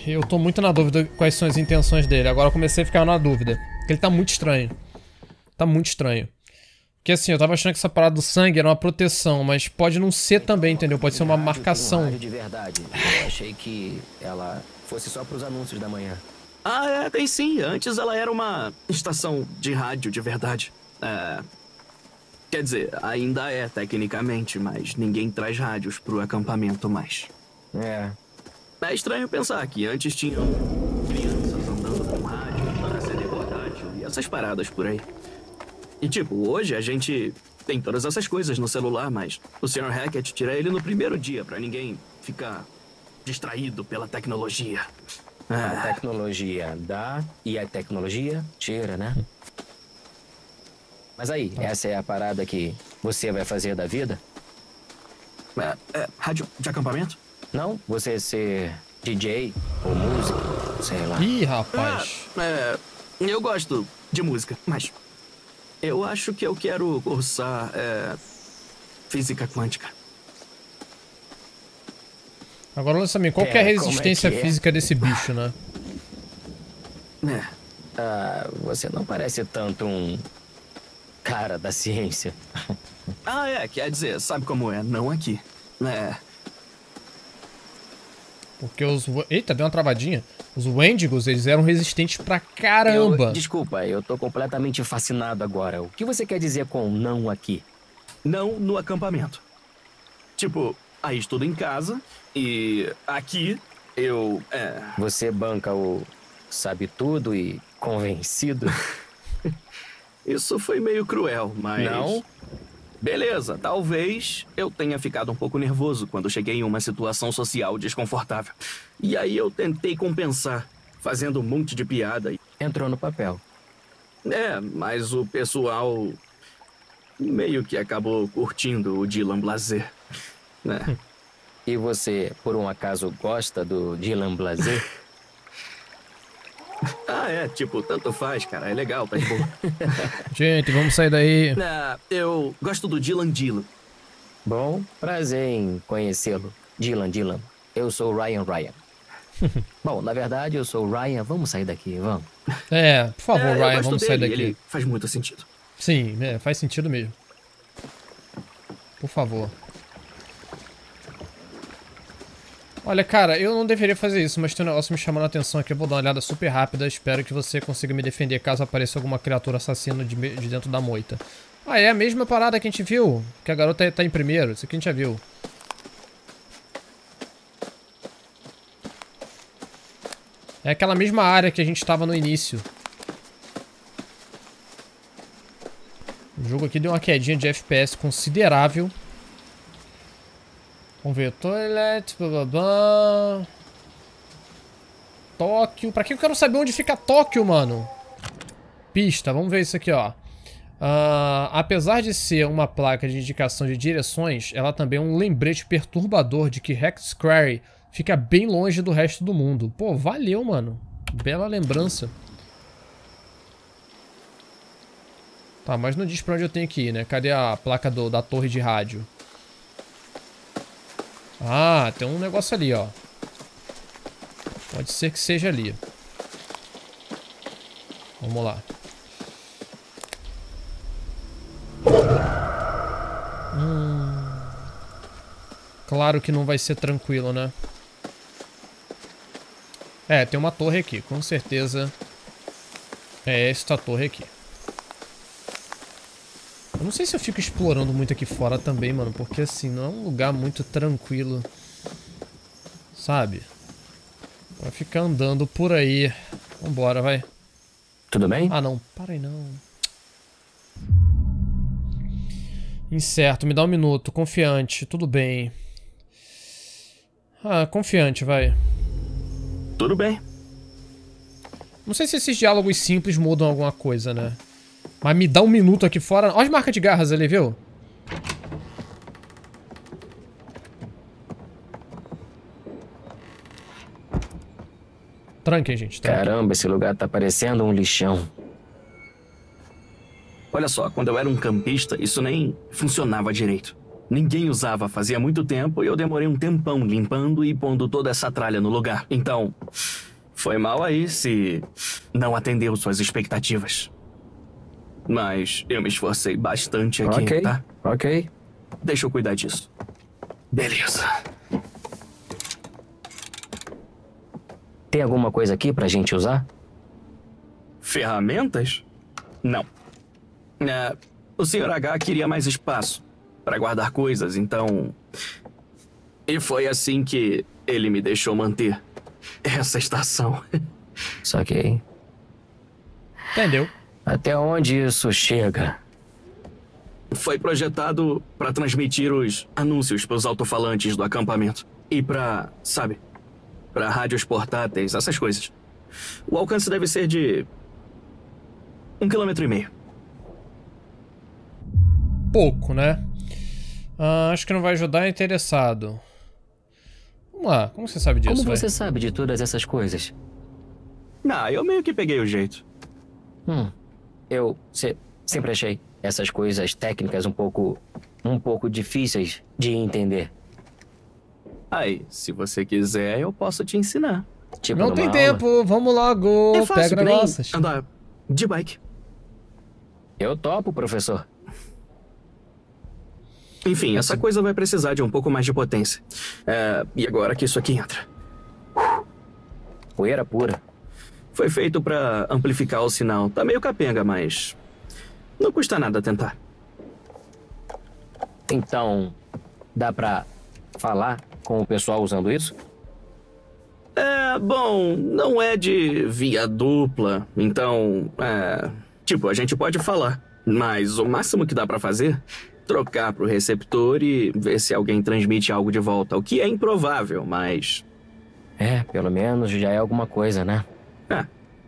eu tô muito na dúvida quais são as intenções dele. Agora eu comecei a ficar na dúvida. Porque ele tá muito estranho. Tá muito estranho. Porque assim, eu tava achando que essa parada do sangue era uma proteção, mas pode não ser também, entendeu? Pode ser uma marcação. De verdade. Eu achei que ela fosse só pros anúncios da manhã. Ah, é, tem sim. Antes ela era uma estação de rádio de verdade. É... Quer dizer, ainda é tecnicamente, mas ninguém traz rádios pro acampamento mais. É. É estranho pensar que antes tinham crianças andando com rádio para C D portátil e essas paradas por aí. E tipo, hoje a gente tem todas essas coisas no celular, mas o senhor Hackett tira ele no primeiro dia pra ninguém ficar distraído pela tecnologia. Ah. A tecnologia dá e a tecnologia tira, né? Mas aí, essa é a parada que você vai fazer da vida? É, é rádio de acampamento? Não, você ser D J ou músico, sei lá. Ih, rapaz. É, é, eu gosto de música, mas eu acho que eu quero cursar é, física quântica. Agora, olha também, qual É, que é a como é resistência que é? física desse bicho, né? É. Ah, você não parece tanto um cara da ciência. Ah, é, quer dizer, sabe como é? Não aqui. É. Porque os... Eita, deu uma travadinha. Os Wendigos, eles eram resistentes pra caramba. Eu, desculpa, eu tô completamente fascinado agora. O que você quer dizer com não aqui? Não no acampamento. Tipo, aí estudo em casa e aqui eu... É... Você banca o sabe tudo e convencido? Isso foi meio cruel, mas... Não? Beleza, talvez eu tenha ficado um pouco nervoso quando cheguei em uma situação social desconfortável. E aí eu tentei compensar, fazendo um monte de piada. E... Entrou no papel. É, mas o pessoal meio que acabou curtindo o Dylan Blazer, né? E você, por um acaso, gosta do Dylan Blazer? Ah, é, tipo, tanto faz, cara, é legal, tá de boa. Gente, vamos sair daí. Ah, eu gosto do Dylan Dylan. Bom, prazer em conhecê-lo. Dylan Dylan. Eu sou o Ryan Ryan. Bom, na verdade, eu sou o Ryan. Vamos sair daqui, vamos. É, por favor, É, eu Ryan, gosto vamos dele, sair daqui. Ele faz muito sentido. Sim, é, faz sentido mesmo. Por favor. Olha, cara, eu não deveria fazer isso, mas tem um negócio me chamando a atenção aqui. Eu vou dar uma olhada super rápida. Espero que você consiga me defender caso apareça alguma criatura assassina de, de dentro da moita. Ah, é a mesma parada que a gente viu? Que a garota tá em primeiro. Isso aqui a gente já viu. É aquela mesma área que a gente estava no início. O jogo aqui deu uma quedinha de F P S considerável. Vamos ver, toilet, blá blá blá. Tóquio. Pra que eu quero saber onde fica Tóquio, mano? Pista, vamos ver isso aqui, ó. Uh, apesar de ser uma placa de indicação de direções, ela também é um lembrete perturbador de que Hex Quarry fica bem longe do resto do mundo. Pô, valeu, mano. Bela lembrança. Tá, mas não diz pra onde eu tenho que ir, né? Cadê a placa do, da torre de rádio? Ah, tem um negócio ali, ó. Pode ser que seja ali. Vamos lá. Hum. Claro que não vai ser tranquilo, né? É, tem uma torre aqui. Com certeza é esta torre aqui. Eu não sei se eu fico explorando muito aqui fora também, mano. Porque assim, não é um lugar muito tranquilo. Sabe? Pra ficar andando por aí. Vambora, vai. Tudo bem? Ah, não. Para aí, não. Incerto. Me dá um minuto. Confiante. Tudo bem. Ah, confiante, vai. Tudo bem. Não sei se esses diálogos simples mudam alguma coisa, né? Mas me dá um minuto aqui fora. Olha as marcas de garras ali, viu? Tranquem, gente. Tranquem. Caramba, esse lugar tá parecendo um lixão. Olha só, quando eu era um campista, isso nem funcionava direito. Ninguém usava fazia muito tempo e eu demorei um tempão limpando e pondo toda essa tralha no lugar. Então, foi mal aí se não atendeu suas expectativas. Mas eu me esforcei bastante aqui, Ok, tá? ok. Deixa eu cuidar disso. Beleza. Tem alguma coisa aqui pra gente usar? Ferramentas? Não. É, o senhor H queria mais espaço para guardar coisas, então... E foi assim que ele me deixou manter essa estação. Saquei. Entendeu? Até onde isso chega? Foi projetado para transmitir os anúncios para os alto-falantes do acampamento. E para, sabe, para rádios portáteis, essas coisas. O alcance deve ser de... um quilômetro e meio. Pouco, né? Ah, acho que não vai ajudar interessado. Vamos lá, como você sabe disso? Como você véio? sabe de todas essas coisas? Ah, eu meio que peguei o jeito. Hum, eu se, sempre achei essas coisas técnicas um pouco, um pouco difíceis de entender. Aí, se você quiser, eu posso te ensinar. Tipo Não numa tem aula? tempo, vamos logo, É fácil, pega que nem negócios. andar de bike. Eu topo, professor. Enfim, essa coisa vai precisar de um pouco mais de potência. É, e agora que isso aqui entra. Poeira pura. Foi feito pra amplificar o sinal. Tá meio capenga, mas... não custa nada tentar. Então, dá pra falar com o pessoal usando isso? É, bom, não é de via dupla, então, é... tipo, a gente pode falar, mas o máximo que dá pra fazer... trocar pro receptor e ver se alguém transmite algo de volta. O que é improvável, mas... É, pelo menos já é alguma coisa, né? É.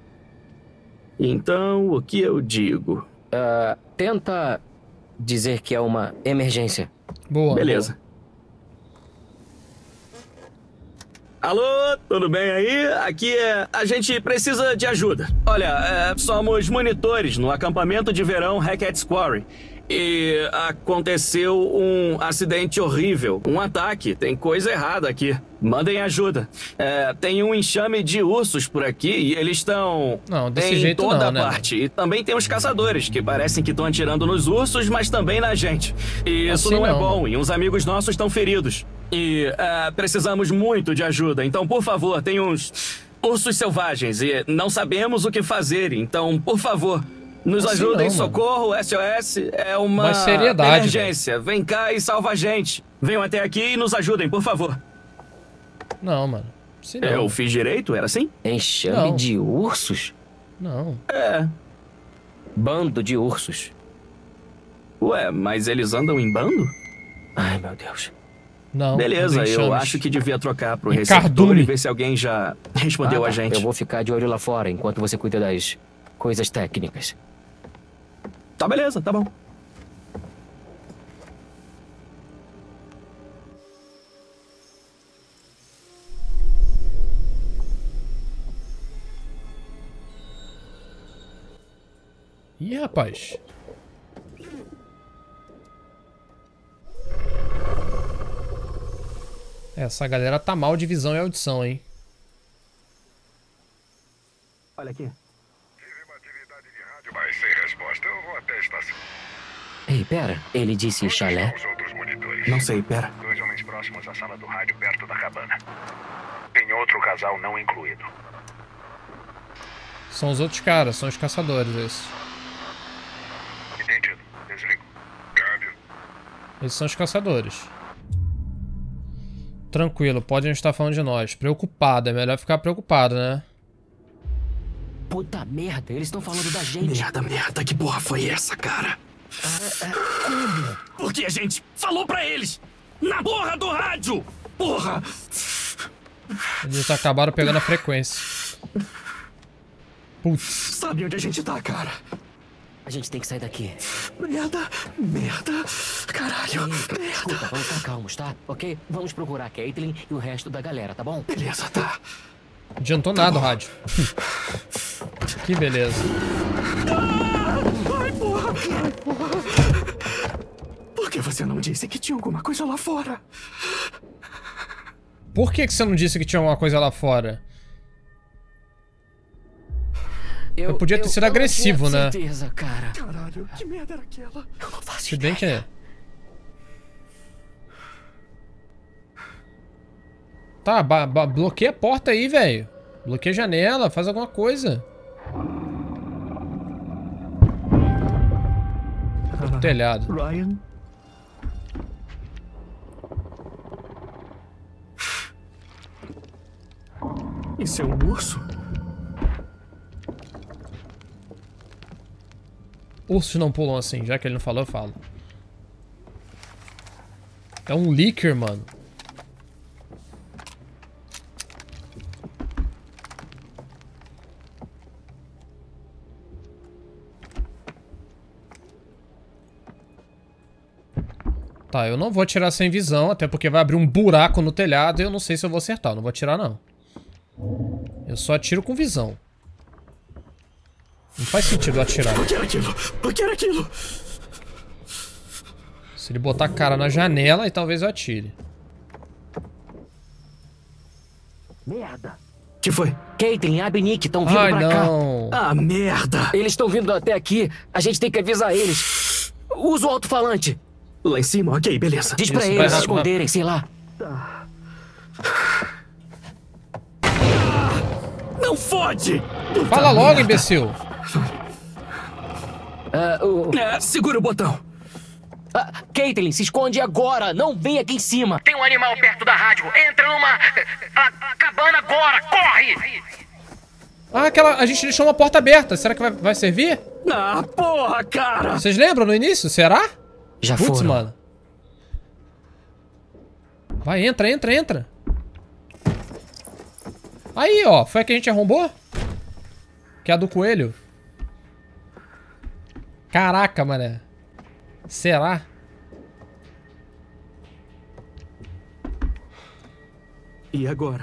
Então, o que eu digo? Uh, tenta dizer que é uma emergência. Boa. Beleza. Boa. Alô, tudo bem aí? Aqui é... a gente precisa de ajuda. Olha, é, somos monitores no acampamento de verão Hackett's Quarry. E aconteceu um acidente horrível, um ataque, tem coisa errada aqui. Mandem ajuda. É, tem um enxame de ursos por aqui e eles estão Não, desse em jeito toda não, né? parte. E também tem os caçadores, que parecem que estão atirando nos ursos, mas também na gente. E isso Assim não, não, é bom, mano. e uns amigos nossos estão feridos. E é, precisamos muito de ajuda, então por favor, tem uns ursos selvagens e não sabemos o que fazer, então por favor... Nos Assim ajudem, não, socorro, S O S, é uma Mas seriedade, emergência. Vem cá e salva a gente. Venham até aqui e nos ajudem, por favor. Não, mano. Assim não. Eu fiz direito? Era assim? Enxame Não. de ursos? Não. É. Bando de ursos. Ué, mas eles andam em bando? Ai, meu Deus. Não. Beleza, não tem eu enxames. acho que devia trocar pro E receptor cardume. e ver se alguém já respondeu Ah, a tá. gente. Eu vou ficar de olho lá fora enquanto você cuida das coisas técnicas. Tá, beleza, tá bom. Ih, rapaz. Essa galera tá mal de visão e audição, hein? Olha aqui. Tive uma atividade de rádio, mas sem resposta. Eu vou até a estação. Ei, pera. Ele disse Onde chalé? estão os outros monitores? Não sei, pera. Dois homens próximos à sala do rádio perto da cabana. Tem outro casal não incluído. São os outros caras, são os caçadores, esses. Entendido. Desligo. Câmbio. Esses são os caçadores. Tranquilo, podem estar falando de nós. Preocupado, é melhor ficar preocupado, né? Puta merda, eles estão falando da gente. Merda, merda, que porra foi essa, cara? Como? Porque a gente falou pra eles! Na porra do rádio! Porra! Eles acabaram pegando a frequência. Putz. Sabe onde a gente tá, cara? A gente tem que sair daqui. Merda, merda, caralho, Ei, merda. escuta, vamos ficar calmos, tá? Ok? Vamos procurar a Caitlyn e o resto da galera, tá bom? Beleza, tá. Adiantou nada o rádio. Que beleza. Ah! Ai, porra! Ai, porra! Por que que você não disse que tinha alguma coisa lá fora? Por que que você não disse que tinha alguma coisa lá fora? Eu, eu podia ter sido eu agressivo, não tinha né? certeza, cara. Caralho, que merda era aquela? Eu não faço Se bem que é. Tá, bloqueia a porta aí, velho. Bloqueia a janela, faz alguma coisa. Foi pro telhado. Ryan? Isso é um urso? Ursos não pulam assim, já que ele não falou, eu falo. É um leaker, mano. Tá, eu não vou atirar sem visão, até porque vai abrir um buraco no telhado e eu não sei se eu vou acertar. Eu não vou atirar, não. Eu só atiro com visão. Não faz sentido eu atirar. O que era aquilo? O que era aquilo? Se ele botar a cara na janela, aí talvez eu atire. Merda. Que foi? Caitlyn, Abby e Nick estão vindo Ai, pra não. cá. Ah, merda. Eles estão vindo até aqui. A gente tem que avisar eles. Usa o alto-falante. Lá em cima? Ok, beleza. Diz pra Isso, eles se vai, esconderem, sei lá. Não fode! Fala logo, imbecil. Uh, o... É, segura o botão. Uh, Caitlyn, se esconde agora. Não vem aqui em cima. Tem um animal perto da rádio. Entra numa... A, a cabana agora. Corre! Ah, aquela... A gente deixou uma porta aberta. Será que vai, vai servir? Ah, porra, cara! Vocês lembram no início? Será? Já Putz, foram. mano. Vai, entra, entra, entra. Aí, ó. Foi a que a gente arrombou? Que é a do coelho. Caraca, mané. Será? E agora?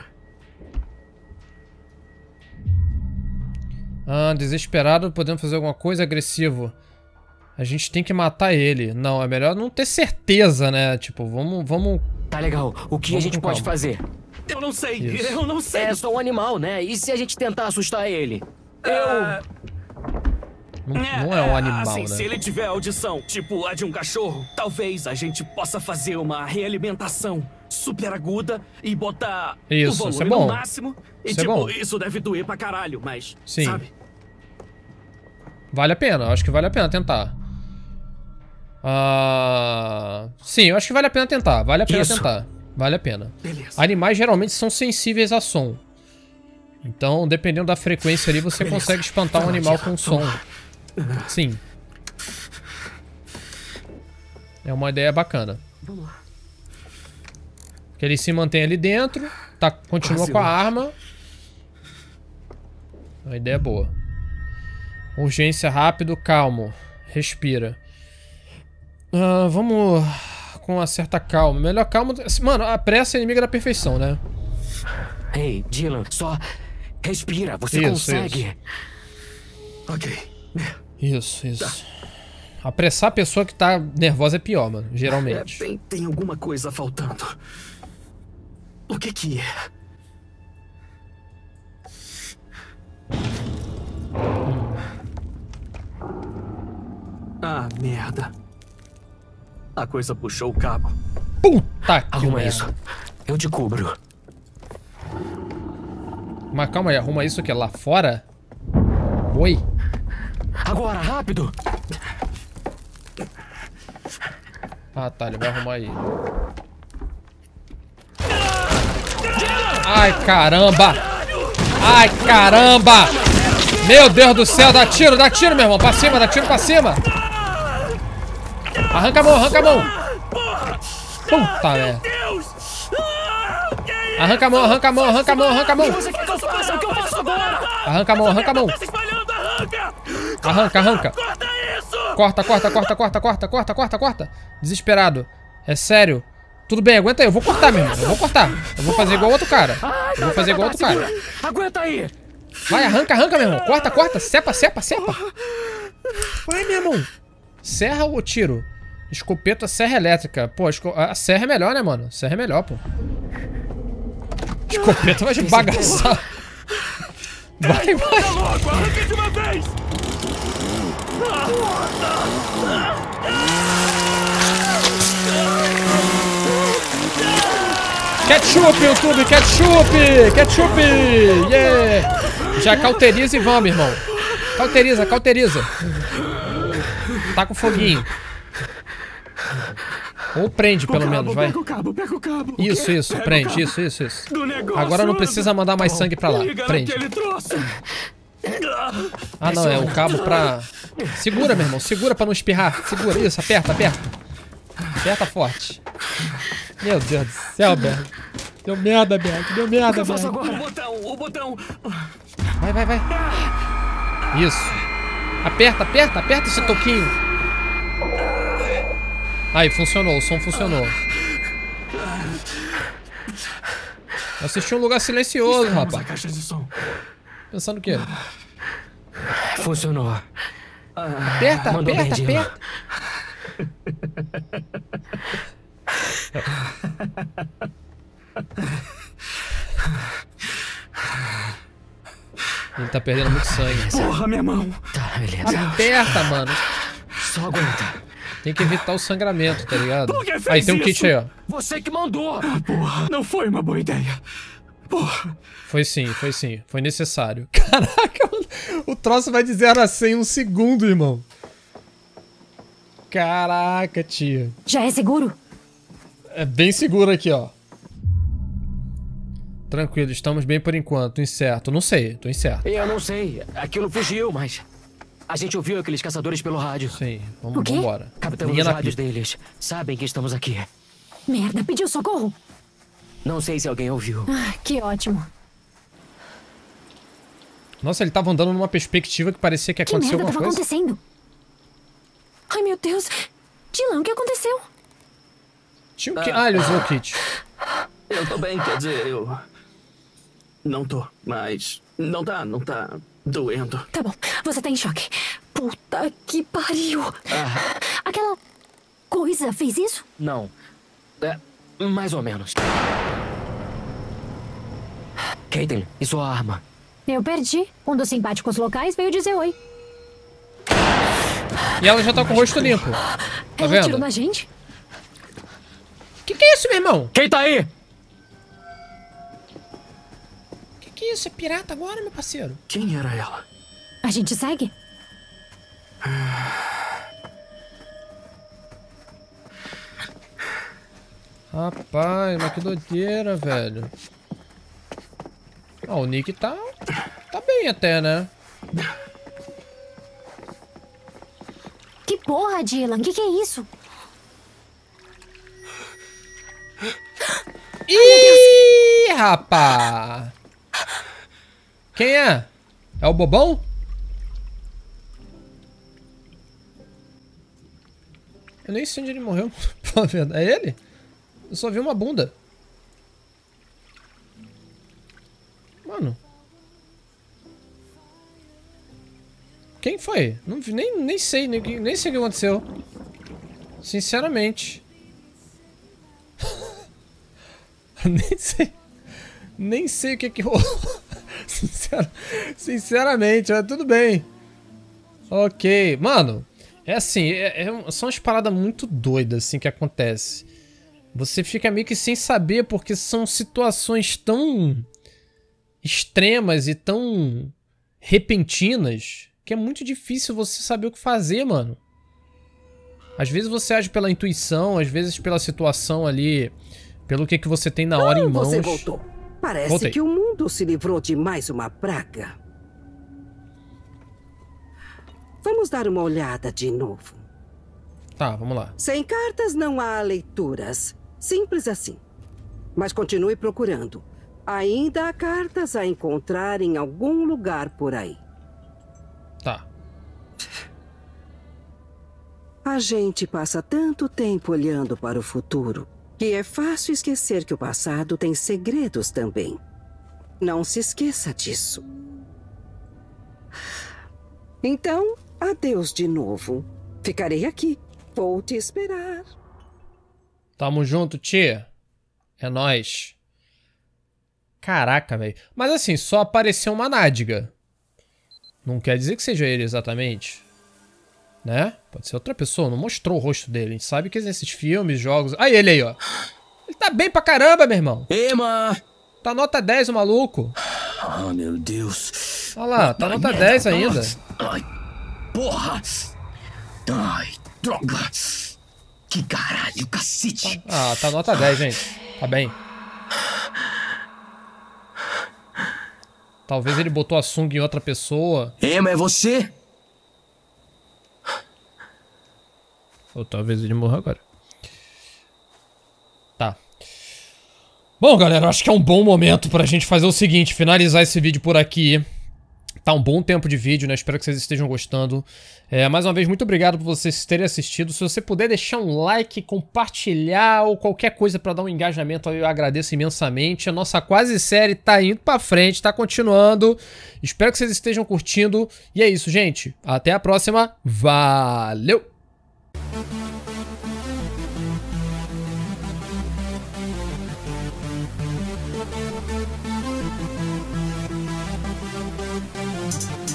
Ah, desesperado, podemos fazer alguma coisa, agressivo. A gente tem que matar ele. Não, é melhor não ter certeza, né? Tipo, vamos... vamos... Tá legal. O que Vamos a gente com pode calma. fazer? Eu não sei, Isso. eu não sei. É só um animal, né? E se a gente tentar assustar ele? Ah, Não, não é um animal, assim, né? se ele tiver audição, tipo a de um cachorro, talvez a gente possa fazer uma realimentação super aguda e botar Isso, o volume isso é bom. no máximo. E Isso é tipo, bom. isso deve doer pra caralho, mas, Sim. sabe? Vale a pena, eu acho que vale a pena tentar. Ah, sim, eu acho que vale a pena tentar. Vale a pena Isso. tentar. Vale a pena. Beleza. Animais geralmente são sensíveis a som. Então, dependendo da frequência ali, você Beleza. consegue espantar um Vai lá, animal tira. com som. Toma. Sim. É uma ideia bacana. Vamos lá. Que ele se mantém ali dentro, tá, continua Quase com a lá. arma. Uma ideia boa. Urgência, rápido, calmo. Respira. Ah, vamos com uma certa calma. Melhor calma... Mano, a pressa é inimiga da perfeição, né? Ei, Dylan, só respira. Você Isso, consegue. Ok. Isso, isso. Apressar a pessoa que tá nervosa é pior, mano. É, Geralmente. bem, tem alguma coisa faltando. O que que é? Ah, merda. A coisa puxou o cabo. Puta que Arruma merda. isso. Eu te cubro. Mas calma aí, arruma isso aqui lá fora? Oi? Agora, rápido! Ah, tá, ele vai arrumar aí. Ai, caramba! Ai, caramba! Meu Deus do céu, dá tiro, dá tiro, meu irmão. Pra cima, dá tiro pra cima. Arranca a mão, arranca a mão. Puta, velho. Arranca a mão, arranca a mão, arranca a mão, arranca a mão. Arranca a mão, arranca a mão. Arranca, arranca. Corta, corta, corta, corta, corta, corta, corta, corta. Desesperado. É sério. Tudo bem, aguenta aí. Eu vou cortar, meu irmão. Eu vou cortar. Eu vou fazer igual outro cara. Eu vou fazer igual outro cara. Aguenta aí! Vai, arranca, arranca, meu irmão. Corta, corta. Cepa, cepa, cepa. Vai, meu irmão. Serra ou tiro? Escopeta, serra elétrica. Pô, a, esco... a serra é melhor, né, mano? A serra é melhor, pô. Escopeta vai te bagaçar. Vai, vai. Logo, arranca de uma vez! Ketchup, YouTube, ketchup! Ketchup! Yeah! Já cauteriza e vamos, irmão. Cauteriza, cauteriza. Tá com foguinho. Ou prende, pelo cabo, menos, vai. Pega o cabo, pega o cabo. Isso, isso, Pega prende, isso, isso, isso. Negócio, agora não precisa mandar mais oh, sangue pra lá. Prende. Ah, não, é o cabo pra... Segura, meu irmão, segura pra não espirrar. Segura, isso, aperta, aperta. Aperta forte. Meu Deus do céu, Berg. Deu merda, Berg, deu merda, Berg. Agora? O botão, o botão. Vai, vai, vai. Isso. Aperta, aperta, aperta esse toquinho. Aí, funcionou, o som funcionou. Assisti um lugar silencioso, rapaz. Caixa de som. Pensando o quê? Funcionou. Aperta, Mandou aperta, bem, aperta. Ele tá perdendo muito sangue. Porra, minha mão. Tá, beleza. Aperta, mano. Só aguenta. Tem que evitar o sangramento, tá ligado? Por que fez Aí tem um isso? kit aí, ó. Você que mandou. Ah, porra, não foi uma boa ideia. Porra. Foi sim, foi sim. Foi necessário. Caraca, mano. O troço vai de zero a cem em um segundo, irmão. Caraca, tia. Já é seguro? É bem seguro aqui, ó. Tranquilo, estamos bem por enquanto. Incerto. Não sei, tô incerto. Eu não sei. Aquilo fugiu, mas... A gente ouviu aqueles caçadores pelo rádio. Sim, vamos embora. Captamos Linha os na rádios pista. deles. Sabem que estamos aqui. Merda, pediu socorro? Não sei se alguém ouviu. Ah, que ótimo. Nossa, ele tava andando numa perspectiva que parecia que Que aconteceu merda alguma tava coisa. acontecendo? Ai, meu Deus. Dylan, o que aconteceu? Tinha o que... Ah, ele usou o kit. Eu tô bem, quer dizer, eu... Não tô, mas... Não tá, não tá doendo. Tá bom, você tá em choque. Puta que pariu. Ah. Aquela coisa fez isso? Não. É, mais ou menos. Caitlin, e sua arma? Eu perdi. Um dos simpáticos locais veio dizer oi. E ela já tá com o rosto limpo. Tá Ela vendo? atirou na gente? Que que é isso, meu irmão? Quem tá aí? Que que é isso? É pirata agora, meu parceiro? Quem era ela? A gente segue? Rapaz, mas que doideira, velho. Ah, o Nick tá... Tá bem até, né? Que porra, Dylan? Que que é isso? Ih, rapá! Quem é? É o bobão? Eu nem sei onde ele morreu. É ele? Eu só vi uma bunda. Mano. Quem foi? Não vi, nem, nem sei, nem, nem sei o que aconteceu. Sinceramente. Nem sei. Nem sei o que que rolou. Sincer, sinceramente, mas tudo bem. Ok. Mano, é assim, é, é, são umas paradas muito doidas assim que acontece. Você fica meio que sem saber porque são situações tão extremas e tão repentinas que é muito difícil você saber o que fazer, mano. Às vezes você age pela intuição, às vezes pela situação ali, pelo que, que você tem na hora ah, em mãos. Você voltou. Parece Voltei. que o mundo se livrou de mais uma praga. Vamos dar uma olhada de novo. Tá, vamos lá. Sem cartas não há leituras. Simples assim. Mas continue procurando. Ainda há cartas a encontrar em algum lugar por aí. Tá. A gente passa tanto tempo olhando para o futuro que é fácil esquecer que o passado tem segredos também. Não se esqueça disso. Então, adeus de novo. Ficarei aqui, Vou te esperar. Tamo junto, tia. É nóis. Caraca, velho. Mas assim, só apareceu uma nádega. Não quer dizer que seja ele exatamente. Né? Pode ser outra pessoa. Não mostrou o rosto dele. A gente sabe que nesses filmes, jogos... Aí ele aí, ó. Ele tá bem pra caramba, meu irmão. Ema! Tá nota dez o maluco. Ah, meu Deus. Olha lá, tá nota dez ainda. Ai, porra. Ai, droga. Que caralho, cacete. Ah, tá nota dez, gente. Tá bem. Talvez ele botou a sunga em outra pessoa. Ema, é você? Ou talvez ele morra agora. Tá. Bom, galera, eu acho que é um bom momento pra gente fazer o seguinte, finalizar esse vídeo por aqui. Tá um bom tempo de vídeo, né? Espero que vocês estejam gostando. É, mais uma vez, muito obrigado por vocês terem assistido. Se você puder deixar um like, compartilhar ou qualquer coisa pra dar um engajamento, eu agradeço imensamente. A nossa quase série tá indo pra frente, tá continuando. Espero que vocês estejam curtindo. E é isso, gente. Até a próxima. Valeu! Thank you.